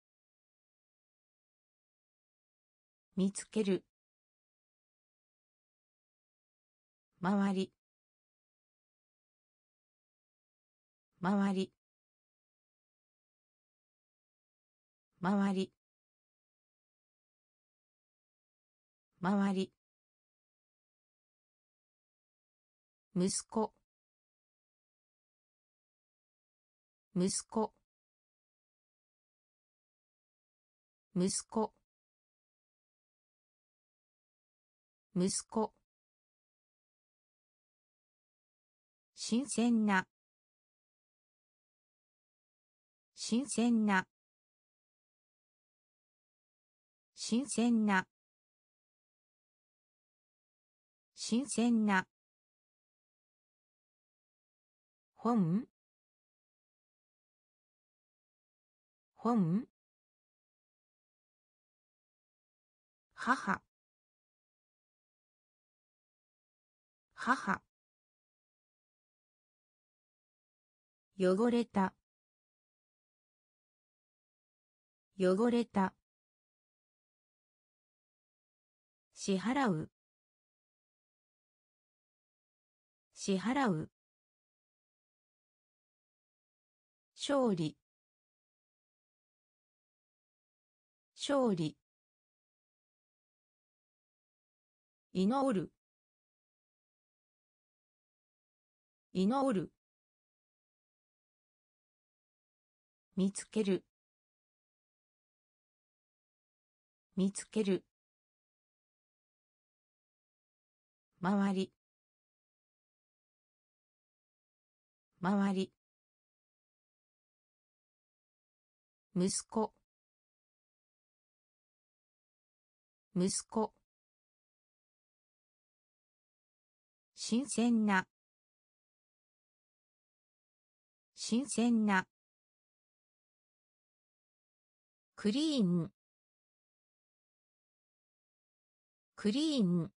見つける、周り、周り、周り、周り、息子、息子、息子、息子、新鮮な、新鮮な、新鮮な、新鮮な、本、本、母、母、汚れた、汚れた、支払う、支払う、勝利、勝利、祈る、祈る、見つける、見つける、周り、周り、息子、息子、新鮮な、新鮮な、クリーン、クリーン、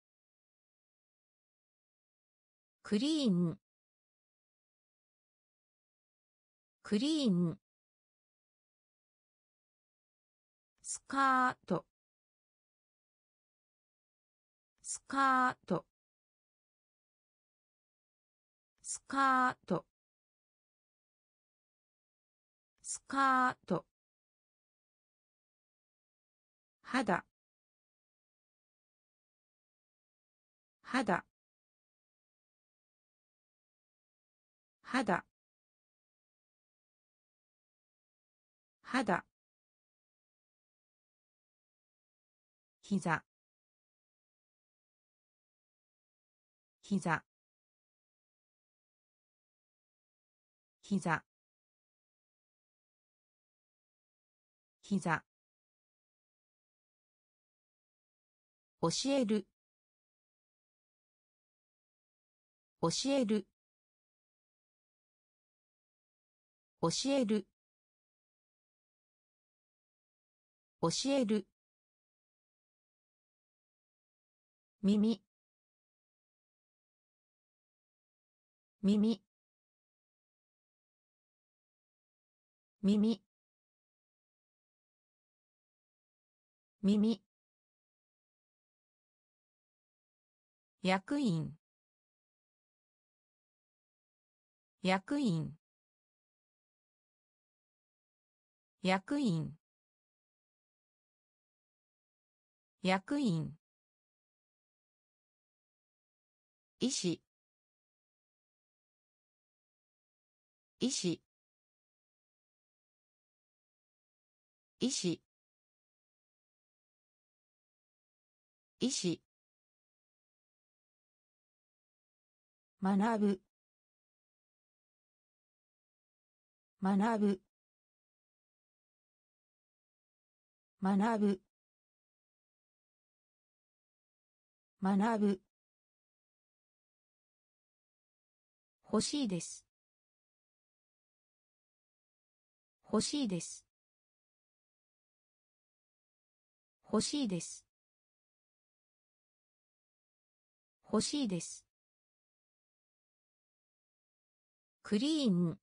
クリーン、クリーン、スカート、スカート、スカート、スカート、肌、肌、肌、肌、膝、膝、膝、膝、教える、教える、教える、教える、耳、耳、耳、耳、役員、役員、役員、役員、医師、医師、 医師医師学ぶ学ぶ学ぶ学ぶ欲しいです欲しいです欲しいです欲しいですクリーン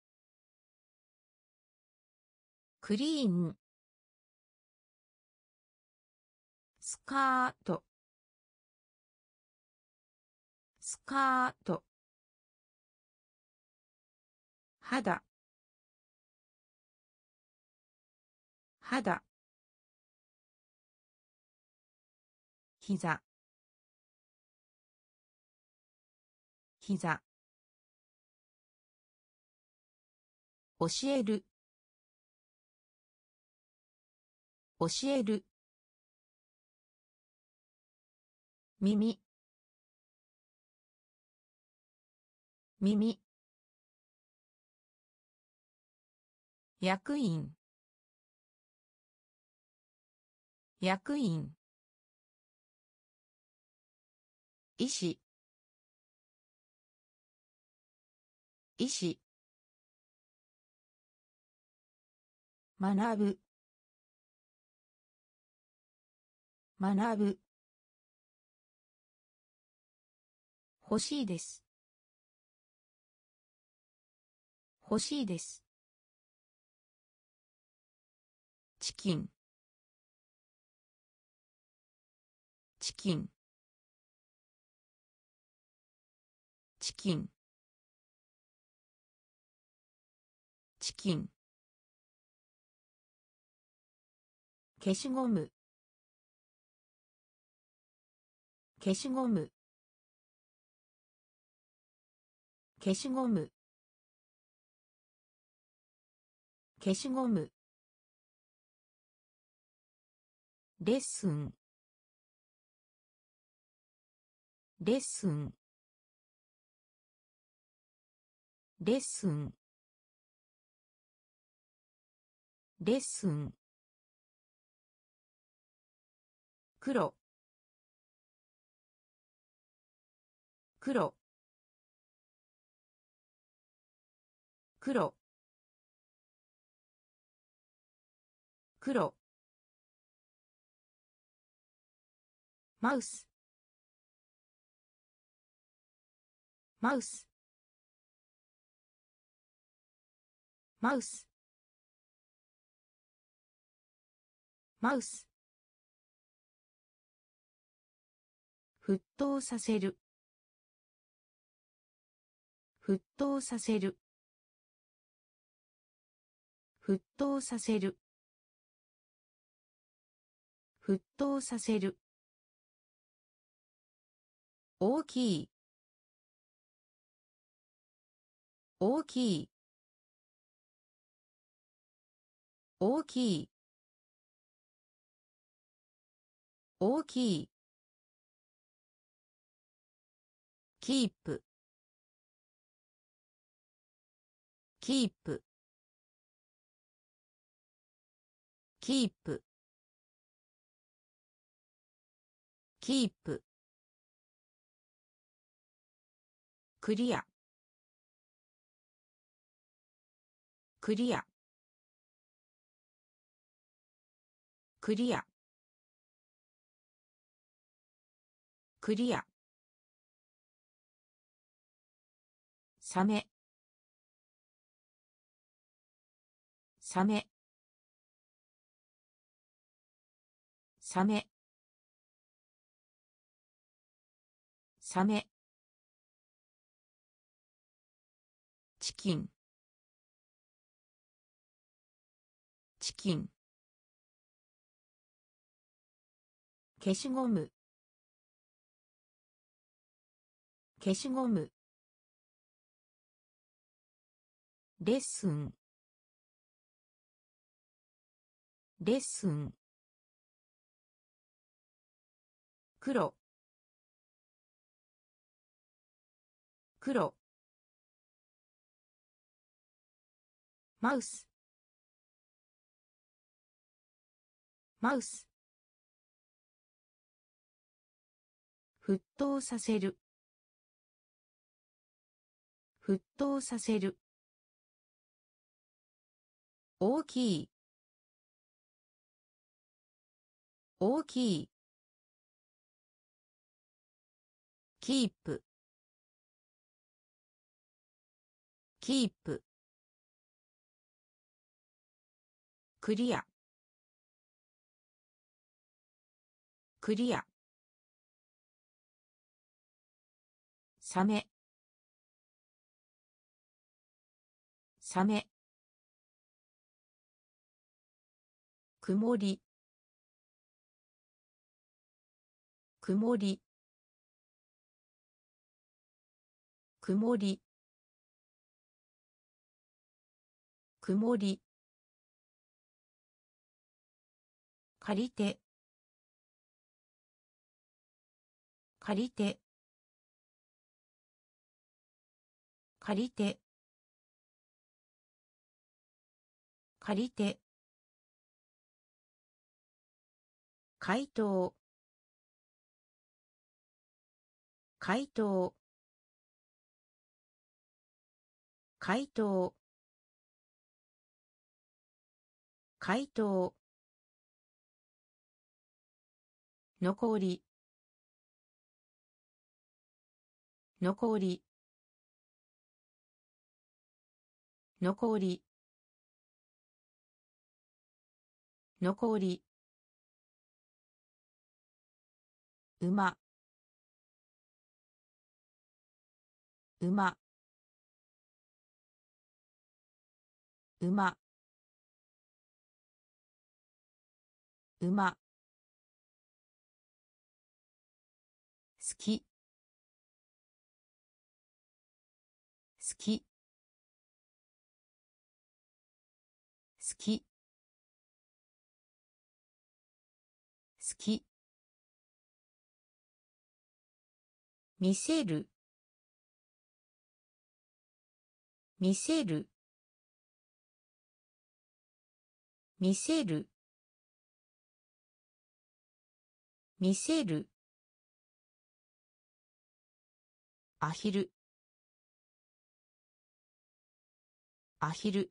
クリーンスカートスカート肌肌膝膝教える教える耳耳役員役員医師医師学ぶ学ぶ欲しいです欲しいですチキンチキンチキンチキン消しゴム消しゴム消しゴム消しゴムレッスンレッスンレッスンレッスン黒黒黒黒マウスマウスマウスマウス沸騰させる沸騰させる沸騰させる沸騰させる大きい大きい大きい大きいキープキープキープキープクリアクリアクリアクリアサメサメサメサメチキンチキン消しゴム消しゴムレッスンレッスン。黒、黒。マウス、マウス。沸騰させる、沸騰させる。大きい、大きい。キープ、キープ。クリア、クリア。サメ、サメ。曇り、曇り、曇り、曇り。借りて、借りて、借りて、借りて。回答、回答、回答、回答。残り、残り、残り、残り。馬、馬、馬、馬。好き、好き、好き、好き。見せる、見せる、見せる、見せる。アヒル、アヒル、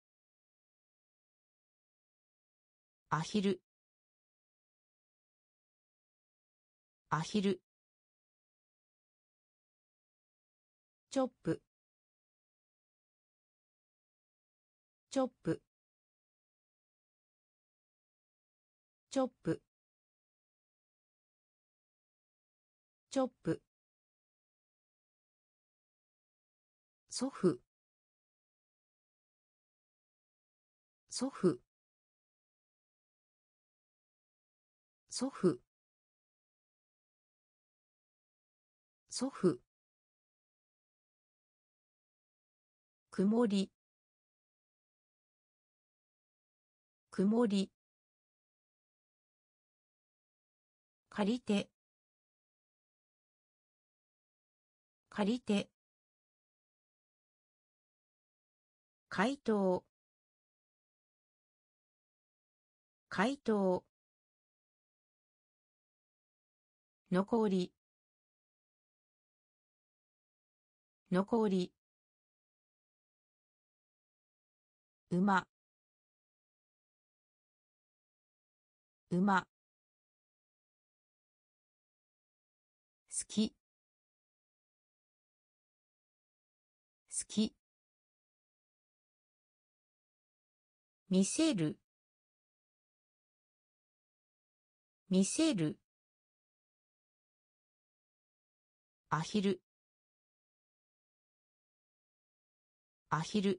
アヒル、アヒル。チョップ、チョップ、チョップ、チョップ。祖父、祖父、祖父、祖父。曇り、曇り。借りて、借りて。回答、回答。残り、残り。馬、馬。好き、好き。見せる、見せる。アヒル、アヒル。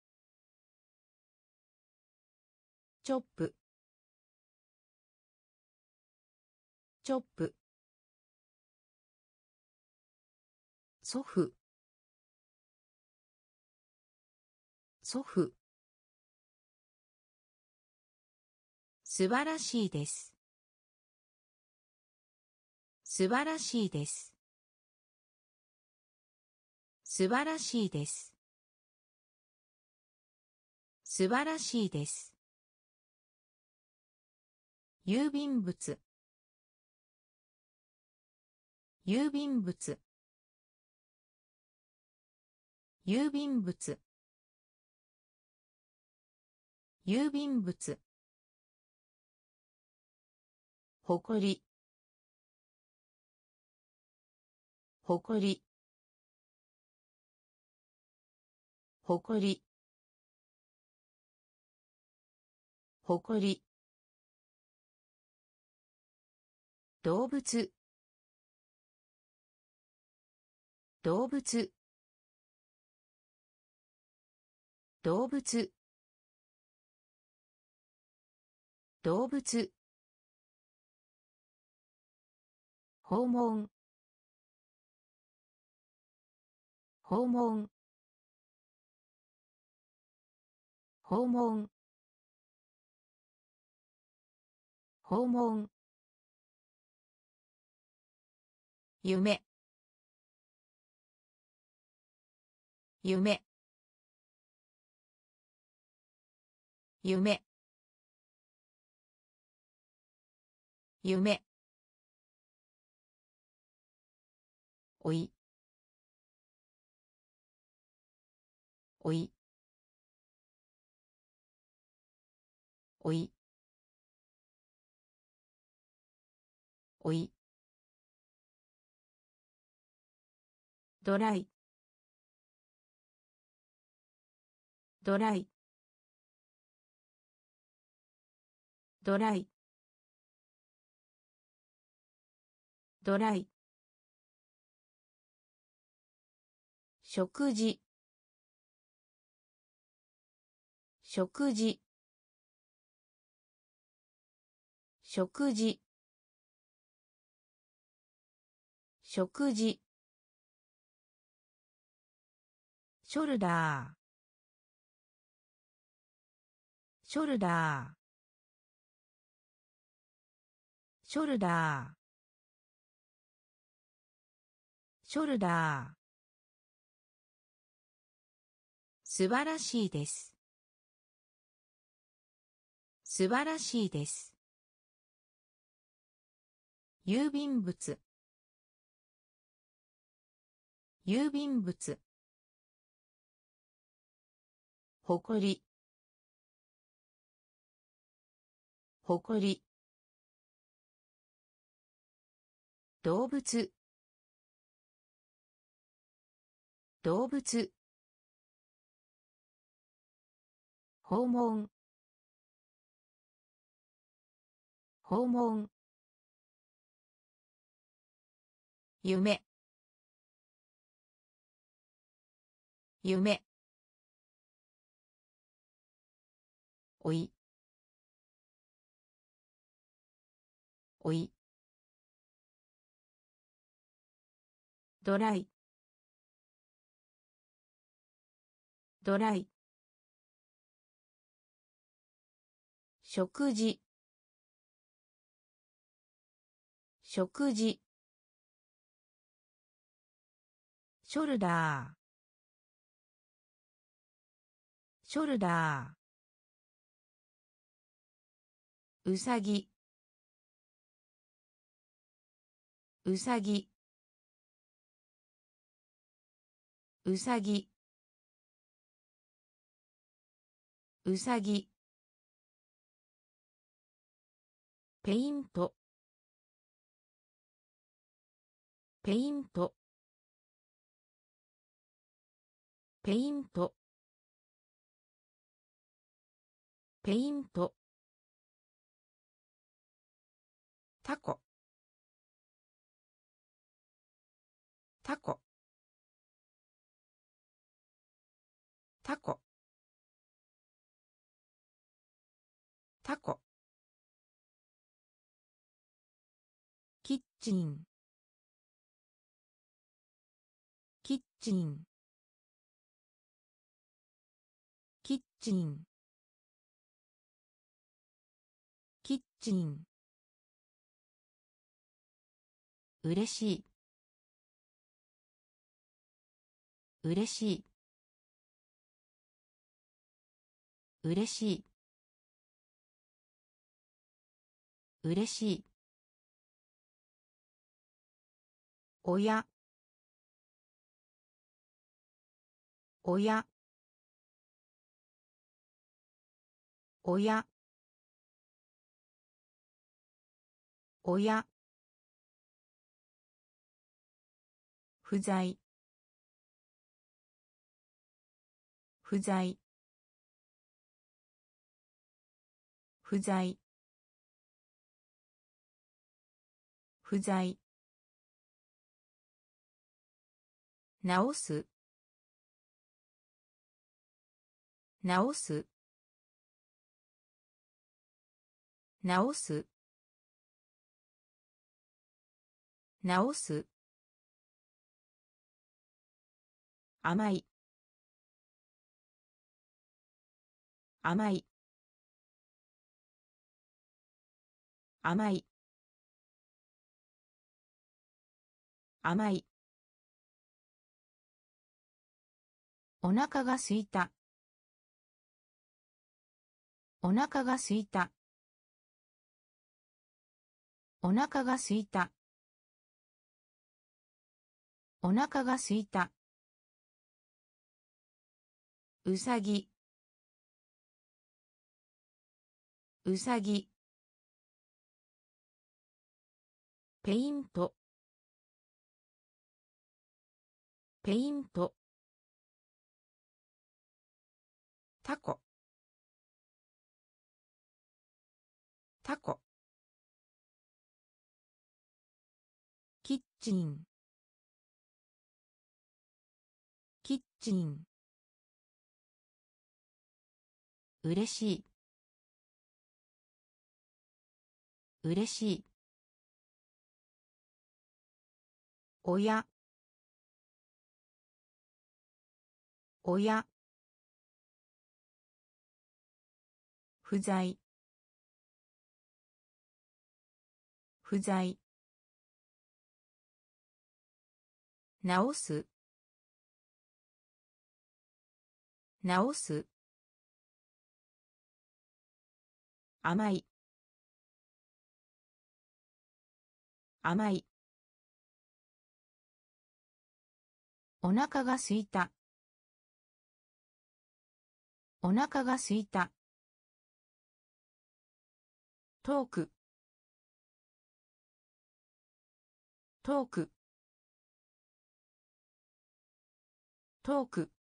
チョップ、チョップ。祖父、祖父。 素晴らしいです。素晴らしいです。素晴らしいです。素晴らしいです。郵便物。郵便物。郵便物。郵便物。ほこり。ほこり。ほこり。ほこり。動物。動物。動物。動物。訪問。訪問。訪問。訪問。夢。夢。夢。夢。おい。おい。おい。おい。ドライ。ドライ。ドライ。ドライ。食事。食事。食事。食事。ショルダー。ショルダー。ショルダー。ショルダー。素晴らしいです。素晴らしいです。郵便物。郵便物。ほこり。ほこり。動物。動物。訪問。訪問。夢。夢。おい。おい。ドライ。ドライ。食事。食事。ショルダー。ショルダー。うさぎ。うさぎ。うさぎ。うさぎ。ペイント。ペイント。ペイント。ペイント。タコ。タコ。タコ。タコ。キッチン。キッチン。キッチン。キッチン。うれしい。うれしい。うれしい。うれしい。おや。おや。おや。おや。不在。不在。不在。不在。直す。直す。直す。直す。甘い。甘い。甘い。甘い。お腹がすいた。お腹がすいた。お腹がすいた。お腹がすいた。うさぎ。うさぎ。ペイント。ペイント。タコ。タコ。キッチン。キッチン。うれしい。うれしい。おや。おや。不在。不在。直す。直す。甘い。甘い。お腹がすいた。お腹がすいた。トーク。トーク。トーク。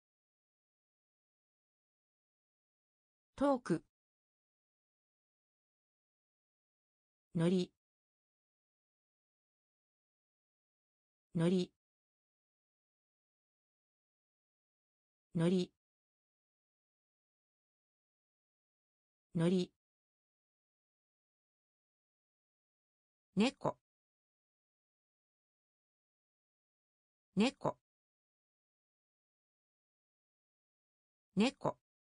トーク。のり。のり。のり。のり。猫。猫。猫。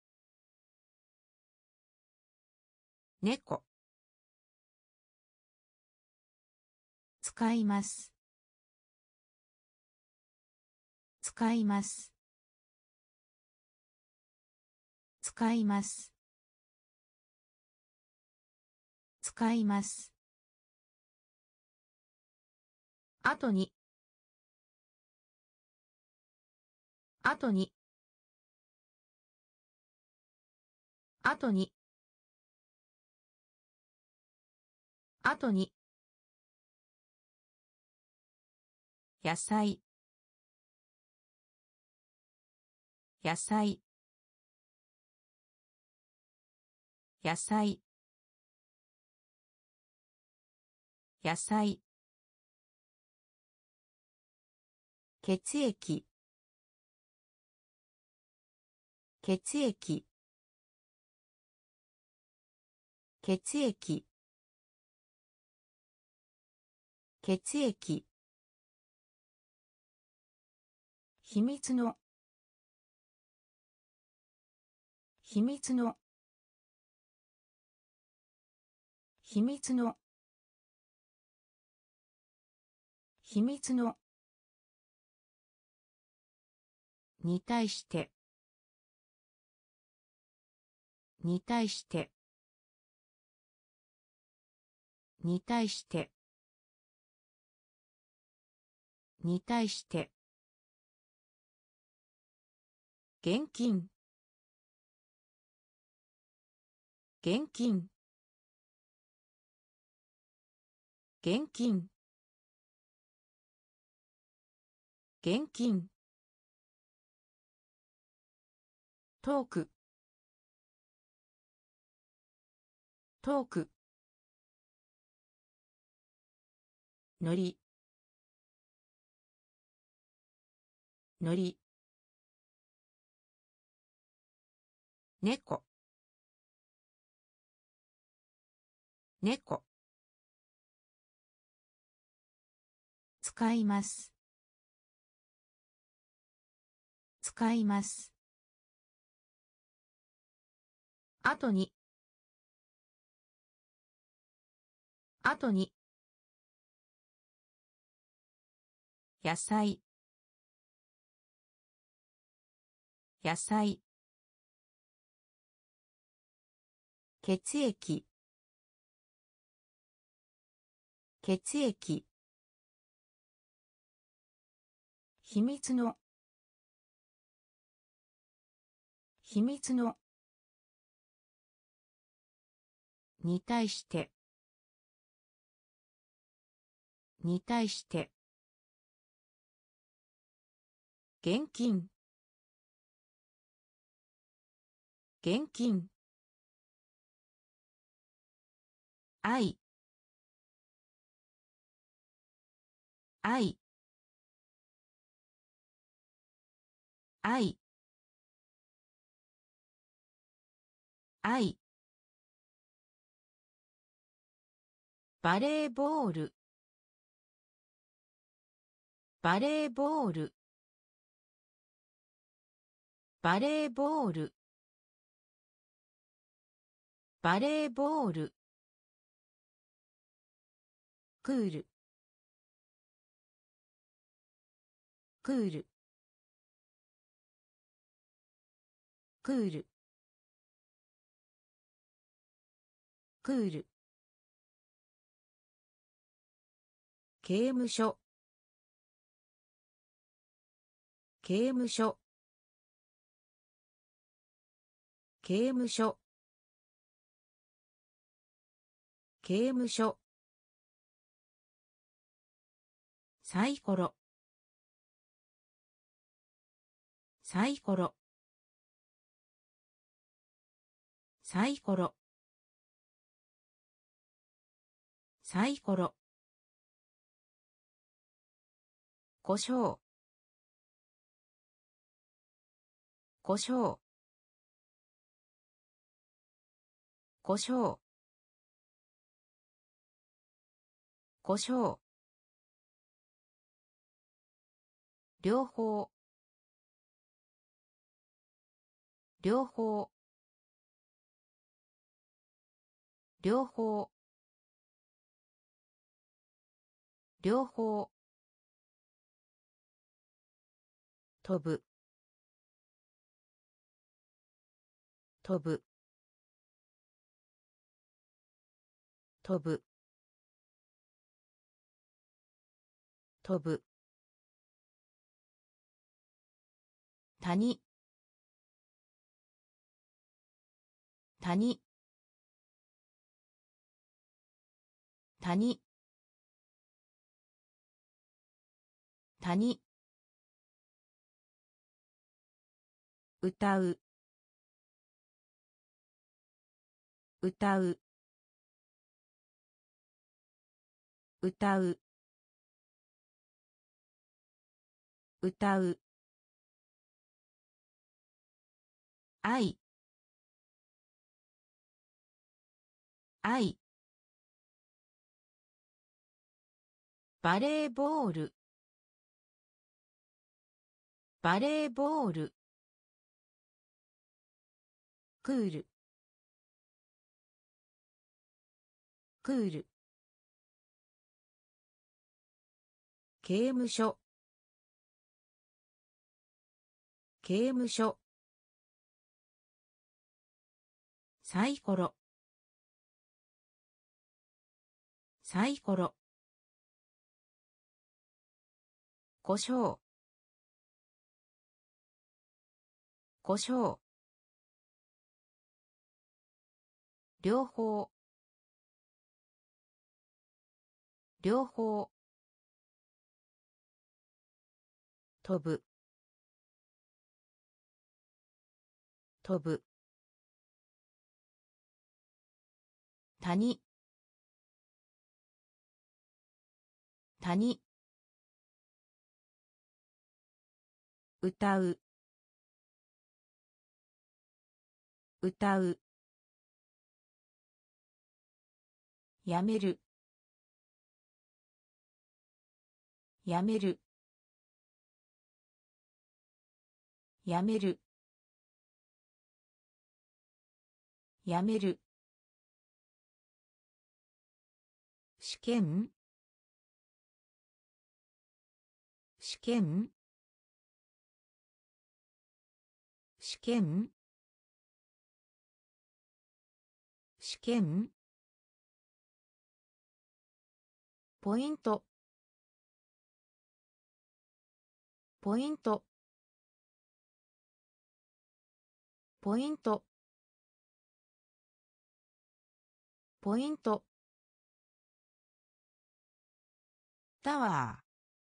猫。使います。使います。使います。使います。後に。後に。後に。後に。野菜。野菜。野菜。野菜。血液。血液。血液。血液。秘密の。秘密の。 秘密の秘密のに対してに対してに対してに対して現金現金現金現金トークトークのりのり猫猫使います使います後に後に野菜野菜血液血液秘密の秘密のに対してに対して現金現金愛愛愛愛バレーボールバレーボールバレーボールバレーボールクールクールクールクール刑務所刑務所刑務所刑務所サイコロサイコロサイコロサイコロ胡椒胡椒胡椒胡椒両方両方両方両方飛ぶ飛ぶ飛ぶ飛ぶ谷谷谷谷歌う歌う歌う歌う愛愛バレーボールバレーボールクールクール、刑務所、刑務所、サイコロ、サイコロ、胡椒、胡椒、両方、両方、飛ぶ、飛ぶ、谷、谷、歌う、歌う、やめる、やめる、やめる、やめる、試験、試験、試験、試験、ポイント、ポイント、ポイント、ポイント、タワー、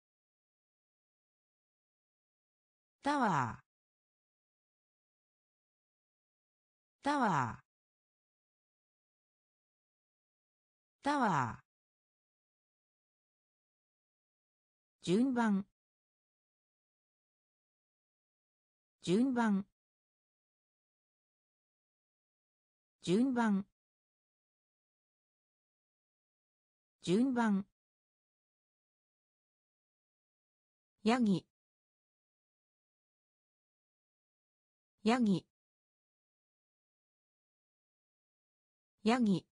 タワー、タワー、タワー、順番、順番、順番、順番、ヤギ、ヤギ、ヤギ、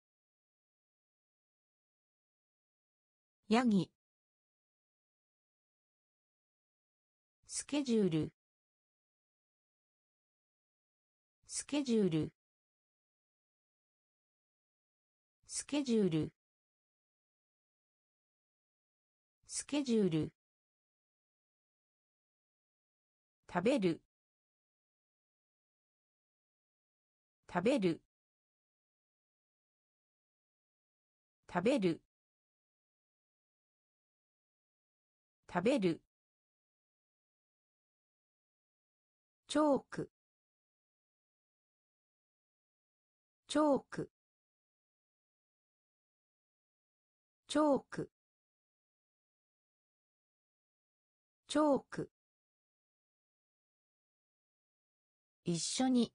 ヤギ、スケジュール、スケジュール、スケジュール、スケジュール、食べる、食べる、食べる、食べる、チョーク、チョーク、チョーク、チョーク、一緒に、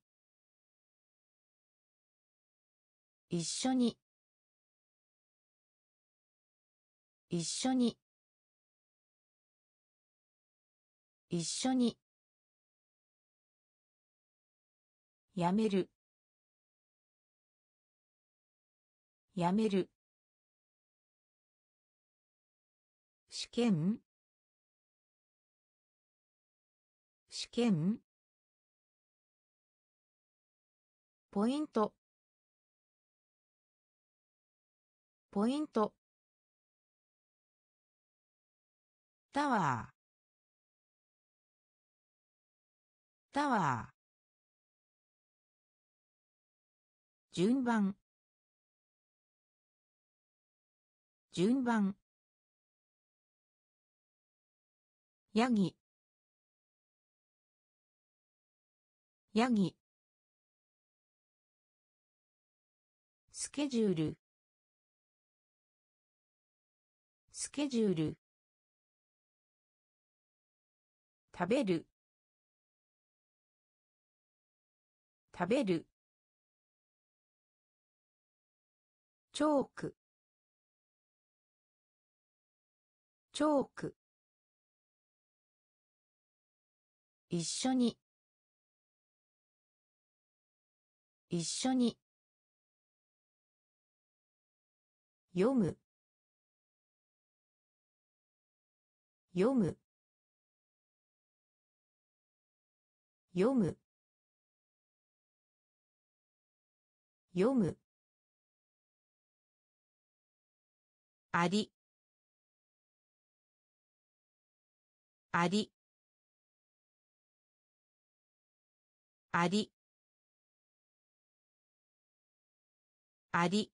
一緒に、一緒に、一緒に、やめる、やめる、試験、試験、ポイント、ポイント、タワー、タワー、順番、順番、ヤギ、ヤギ、スケジュール、スケジュール、食べる、食べる、チョーク、チョーク、一緒に、一緒に、 読む読む読む読むありありありあり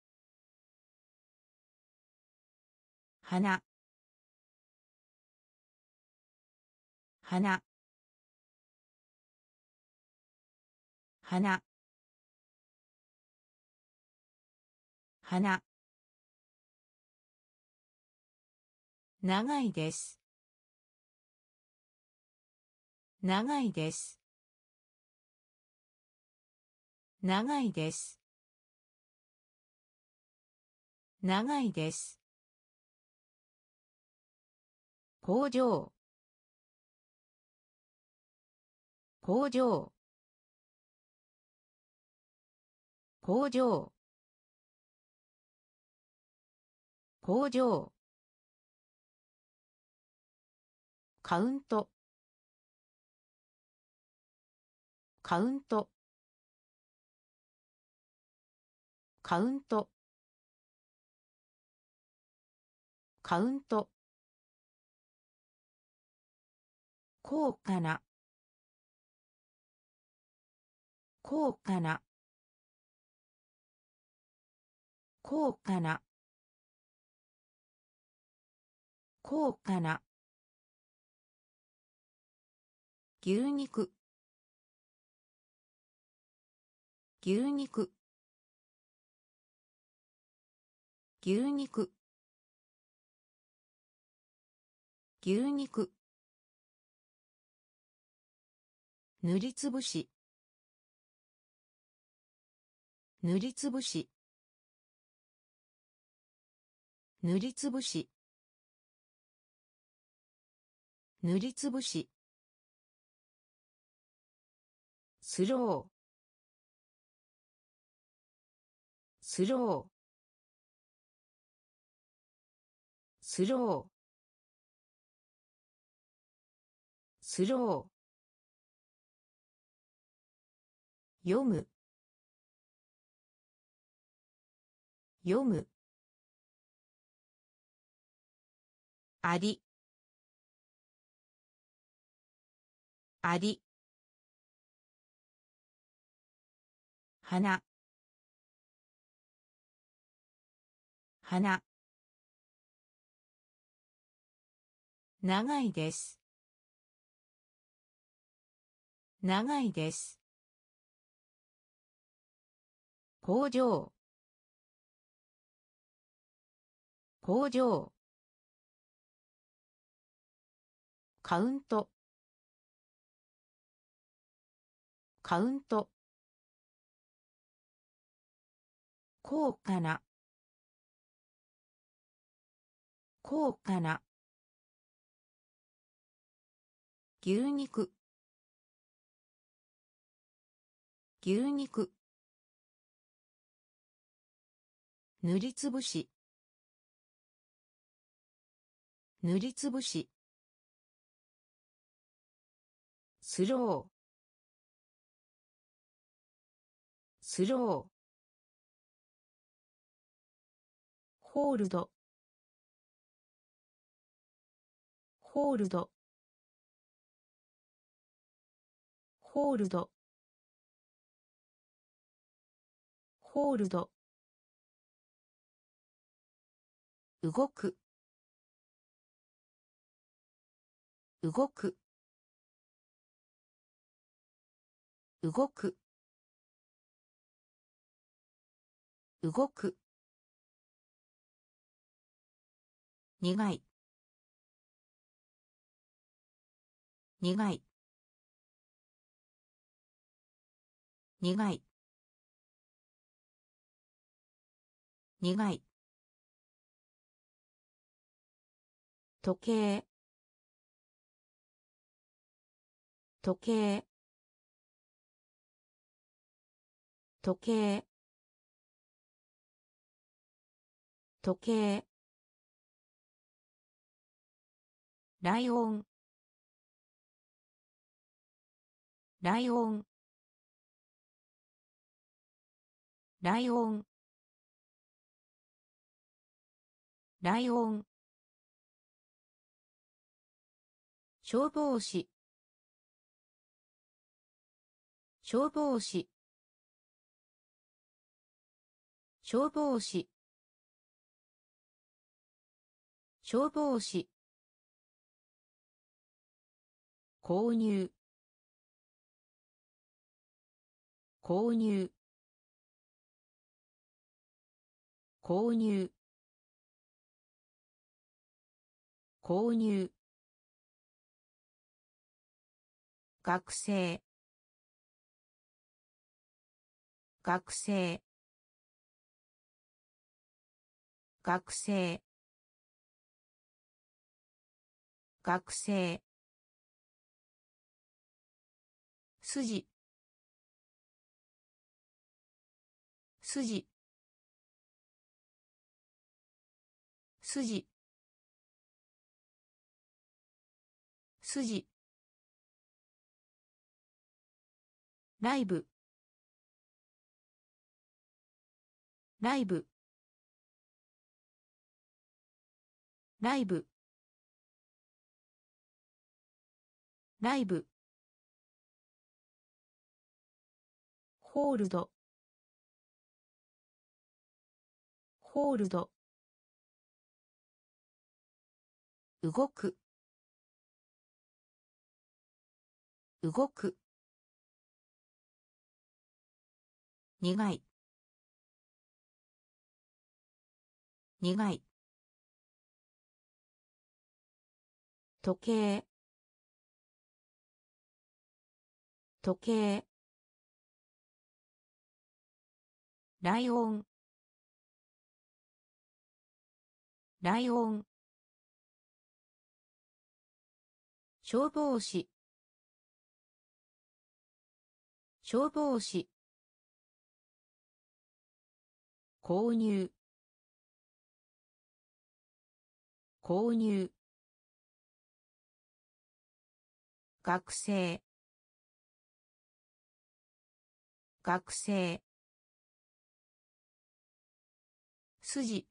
花花花花長いです長いです長いです長いです工場工場工場工場カウントカウントカウントカウント高価な高価な高価な高価な牛肉牛肉牛肉牛肉塗りつぶし塗りつぶし塗りつぶし塗りつぶしスロースロースロースロー読む読むありあり花花長いです長いです工場工場カウントカウント高価な高価な牛肉牛肉塗りつぶし塗りつぶしスロースローホールドホールドホールドホールド動く動く動く動く苦い苦い苦い苦い時計時計時計時計、ライオン、ライオン、ライオン、ライオン、消防士、消防士、消防士、消防士、購入、購入、購入、購入、学生、学生、学生、学生、筋、筋、筋、筋、ライブ、ライブ、ライブ、ライブ、ホールド、ホールド、動く、動く、苦い、苦い、時計、時計、ライオン、ライオン、消防士、消防士、購入、購入、学生、学生、筋、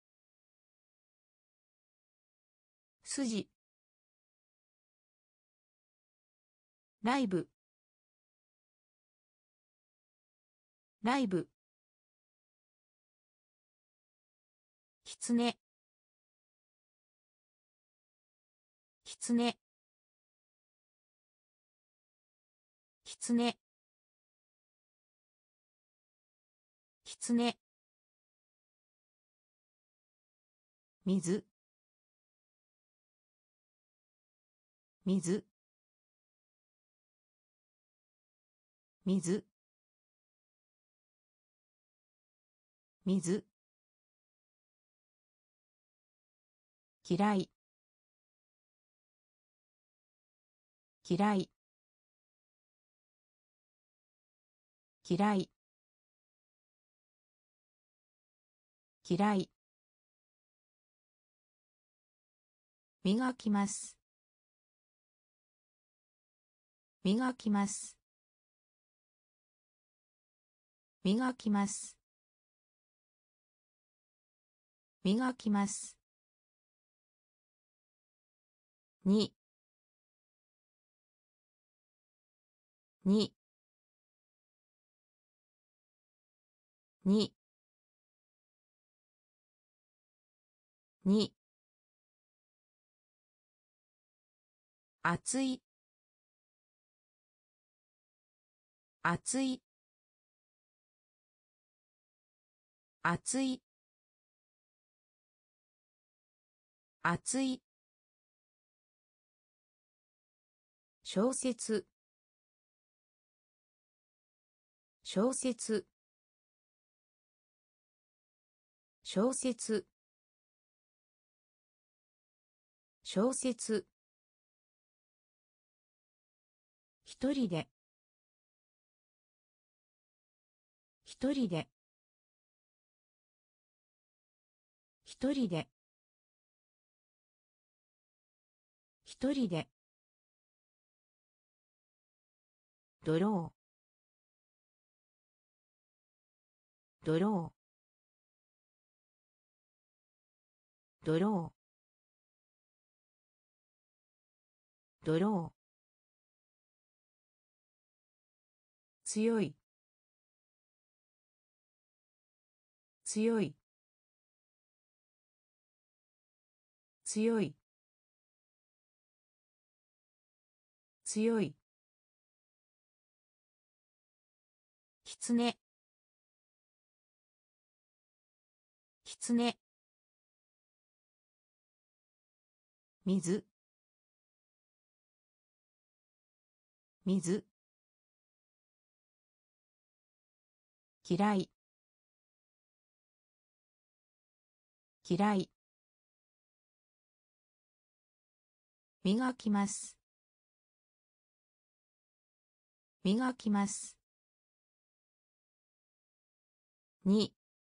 筋、ライブ、ライブ、きつね、きつね、きつね、きつね、水、水、水、水、嫌い、嫌い、嫌い、嫌い、磨きます、磨きます、磨きます、磨きます、に、に、に、に、熱い、熱い、熱い、熱い、小説、小説、小説、小説、一人で、一人で、 一人で一人でドロードロードロードロー強い強い強い強いきつねきつね水水嫌い嫌い磨きます磨きますに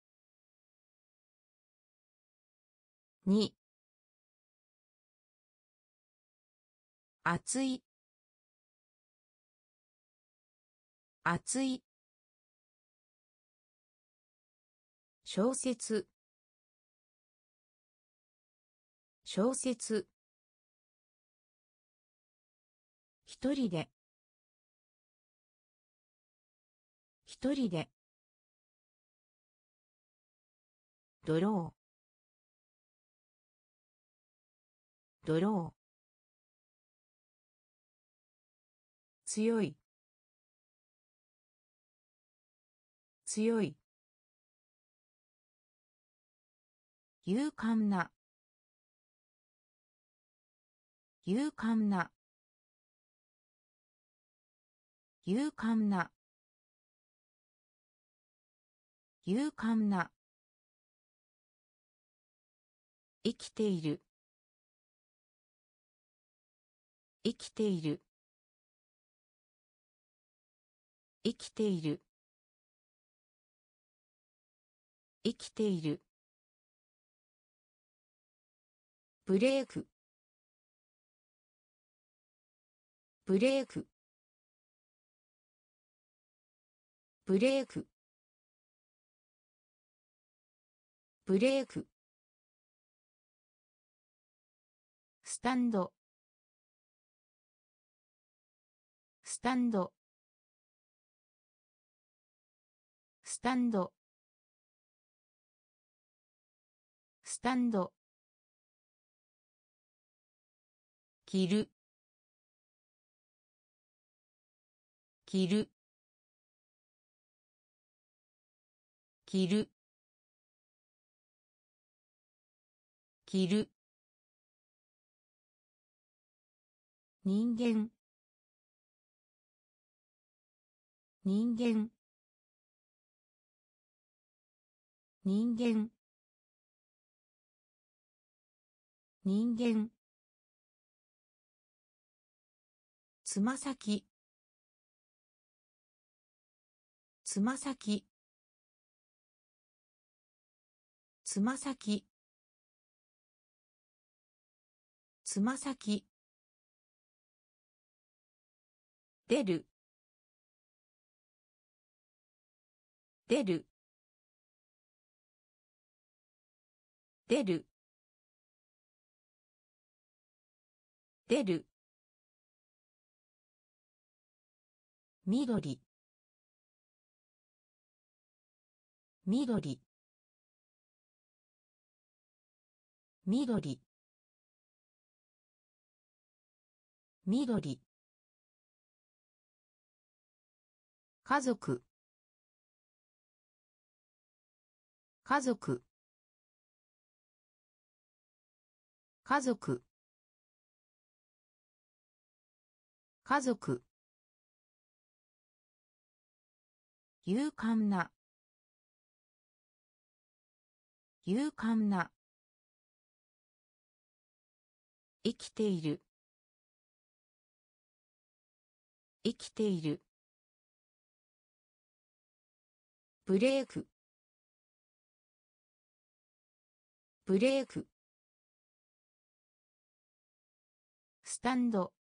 熱い熱い小説小説一人で一人でドロードロー強い強い勇敢な勇敢な勇敢な勇敢な生きている生きている生きている生きているブレークブレークブレークブレークスタンドスタンドスタンドスタンド着る着る着る着る人間人間人間人間つま先つま先つま先つま先出る出る出る出る緑緑緑緑家族家族家族家族勇敢な勇敢な生きている生きているブレークブレークスタンド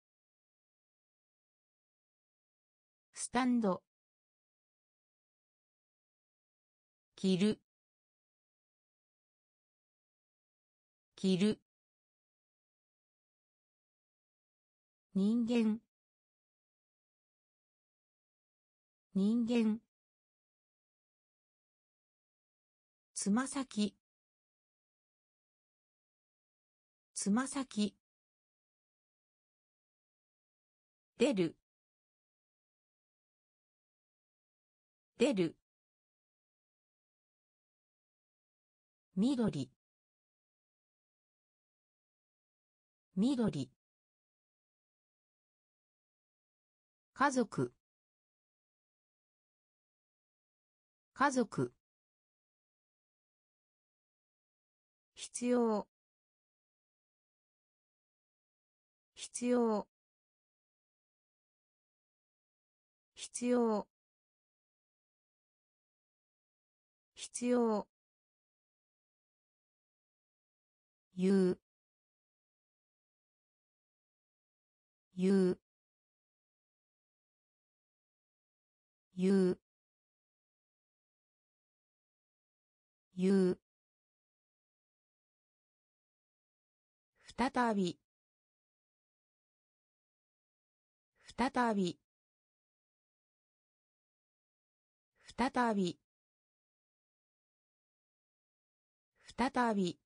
スタンド着る着る人間人間つま先つま先出る出る緑緑家族家族必要必要必要必要言う言う言う言う再び再び再び再び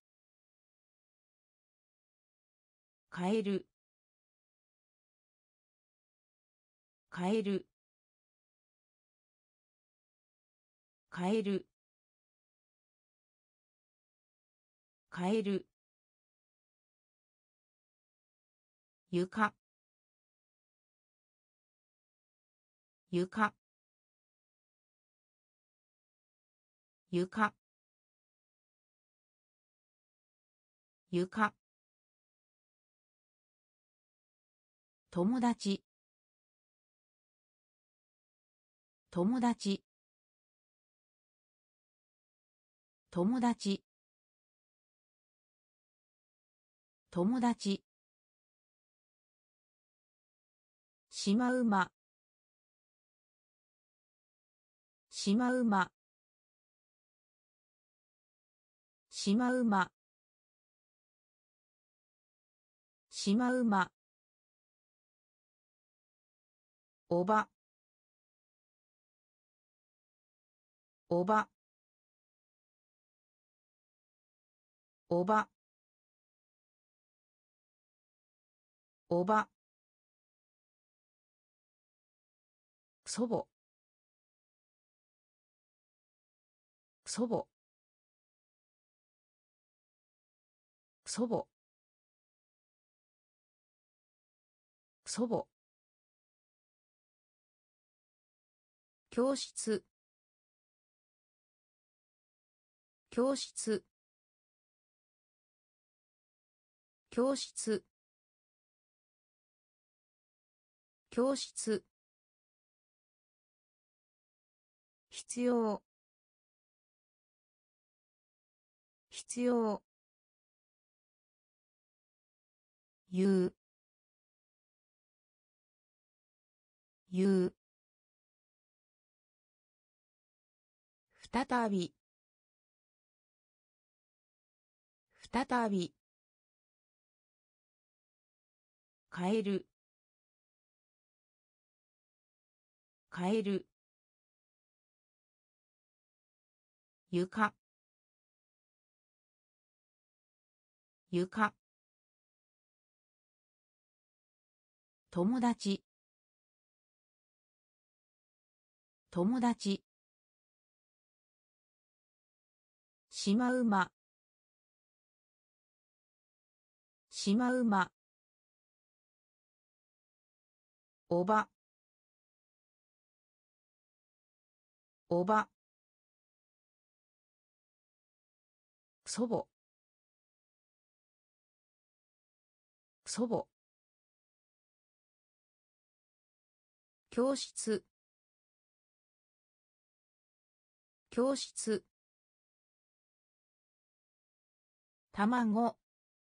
変える変える変える変える床床床床友達友達友達友達シマウマシマウマシマウマシマウマおばおばおばおば祖母祖母祖母祖母教室教室教室教室必要必要言う言う再び再び変える変える床床友達友達シマウマシマウマおばおば祖母祖母教室教室卵、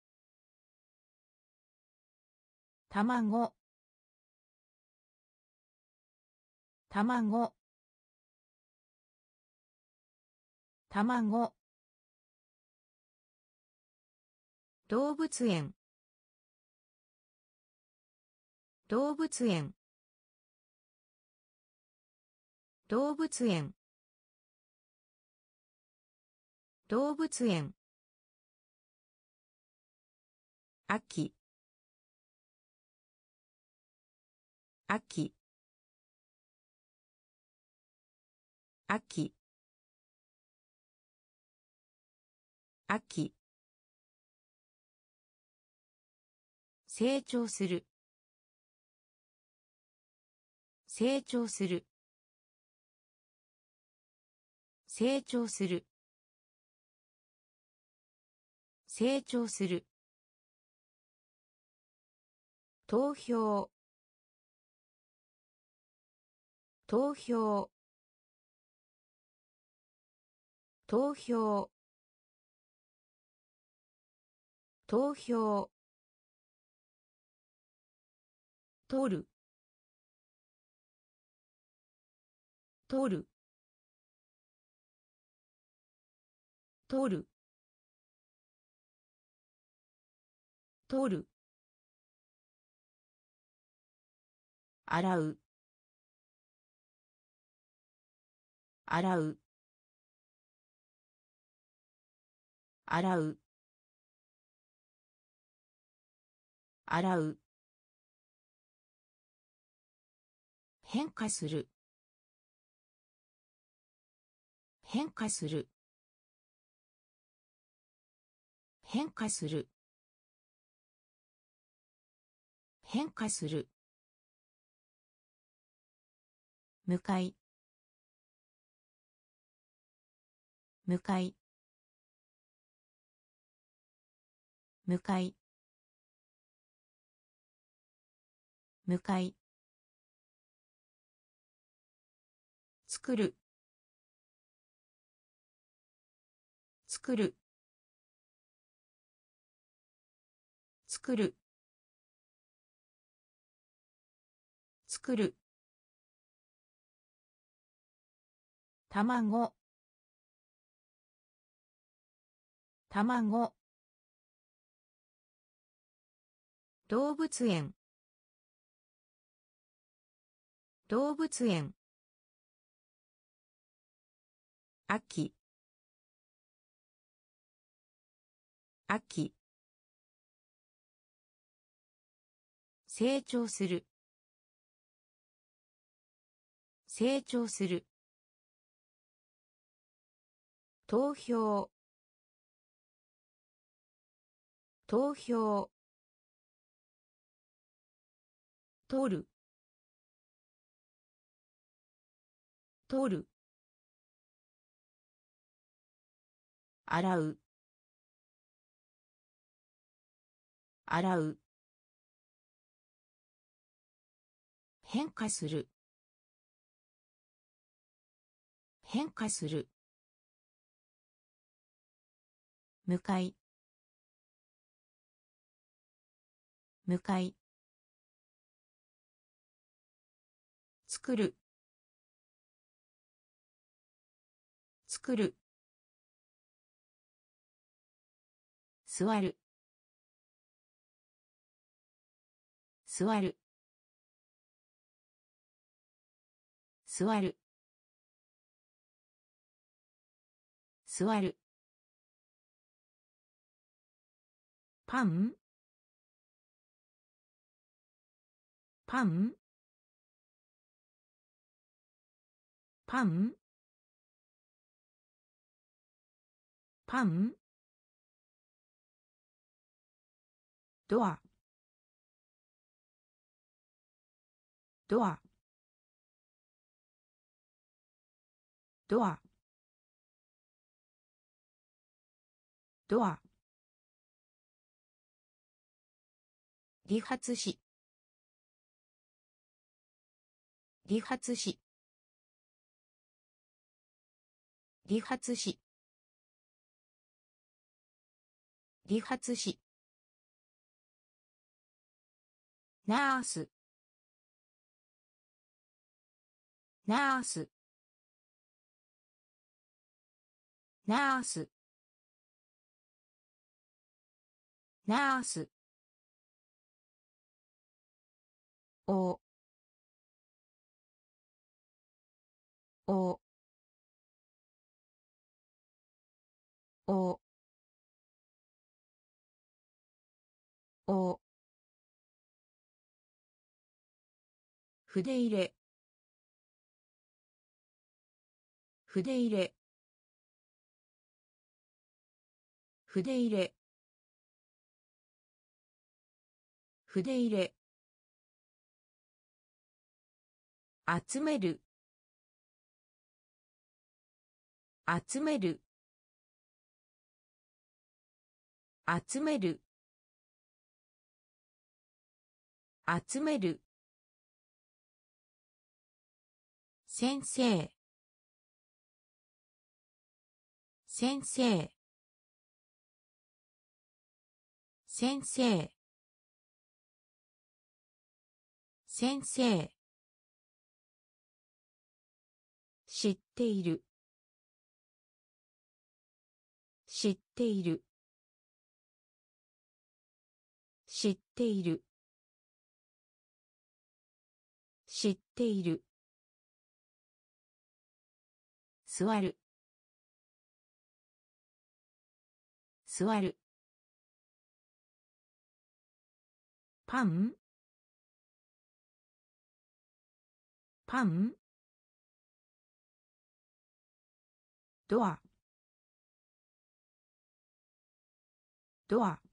卵、卵、卵、動物園、動物園、動物園、動物園、秋、秋、秋、秋、成長する、成長する、成長する、成長する、投票、投票、投票、投票、取る、取る、取る、取る、洗う、洗う、洗う、洗う、変化する、変化する、変化する、変化する、向かい、向かい、向かい、向かい、作る、作る、作る、作る、卵、卵、動物園、動物園、秋、秋、成長する、成長する、投票、投票、取る、取る、洗う、洗う、変化する、変化する、向かい、向かい、作る、作る、座る、座る、座る、座る、パン、パン、パン、パン、ドア、ドア、ドア、ドア、理髪師、理髪師、理髪師、 理髪師ナースナースナースナースおおおお筆入れ筆入れ筆入れ筆入れ集める集める集める集める先生先生先生先生知っている知っている知っている知っている座る座るパンパンドアドア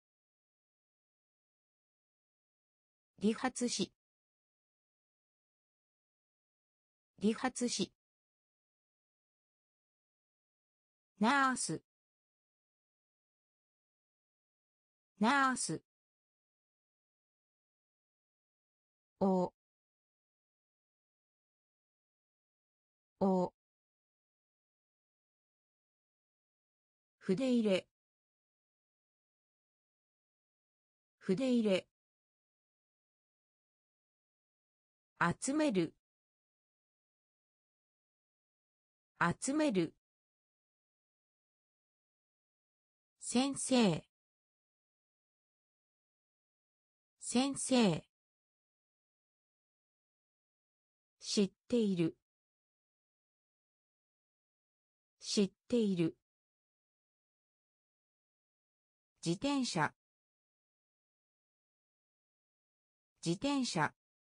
理髪師理髪師ナースナースおお筆入れ筆入れ集める集める先生先生知っている知っている自転車自転車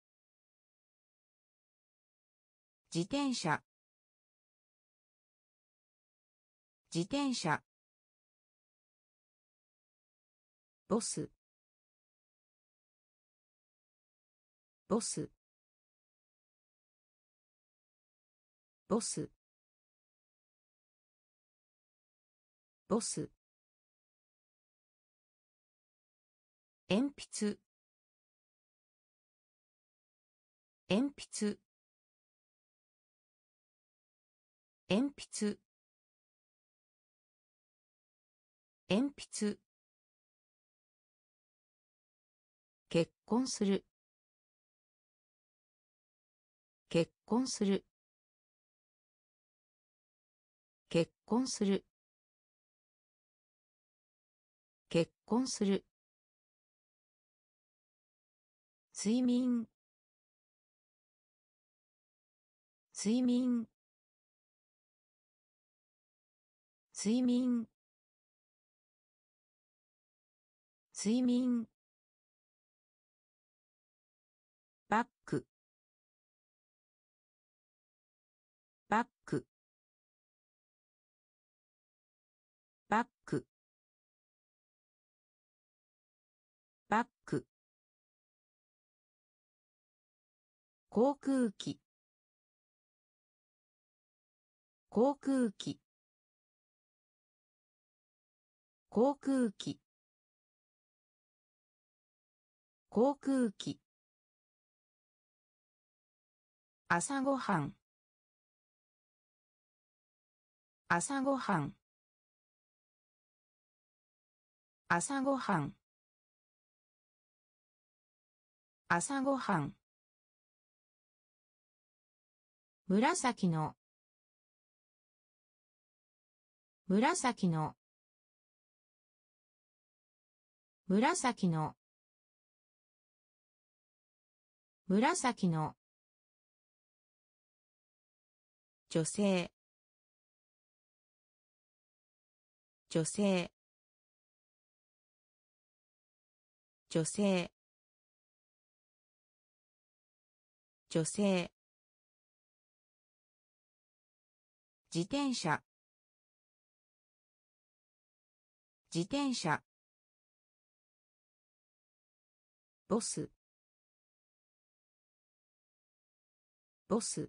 自転車自転車ボスボスボスボス鉛筆鉛筆鉛筆鉛筆結婚する結婚する結婚する結婚する睡眠睡眠睡眠睡眠バックバックバックバック航空機航空機航空機航空機朝ごはん朝ごはん朝ごはん。朝ごはん。紫の。紫の。紫の。紫の。女性。女性。女性。女性。自転車。自転車。ボス。ボス。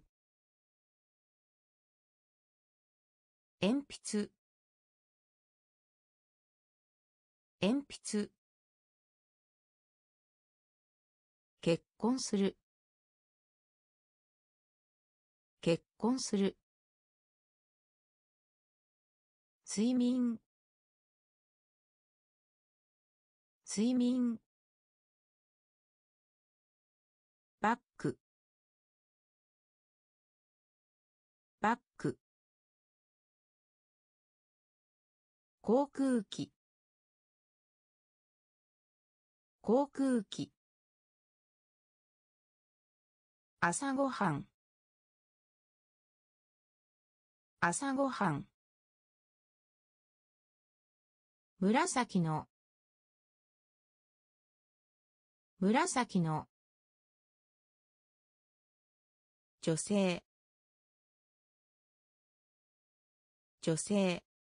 鉛筆。鉛筆。結婚する。結婚する。睡眠。睡眠。バック。バック。航空機。航空機。朝ごはん。朝ごはん。紫の。紫の。女性。女性。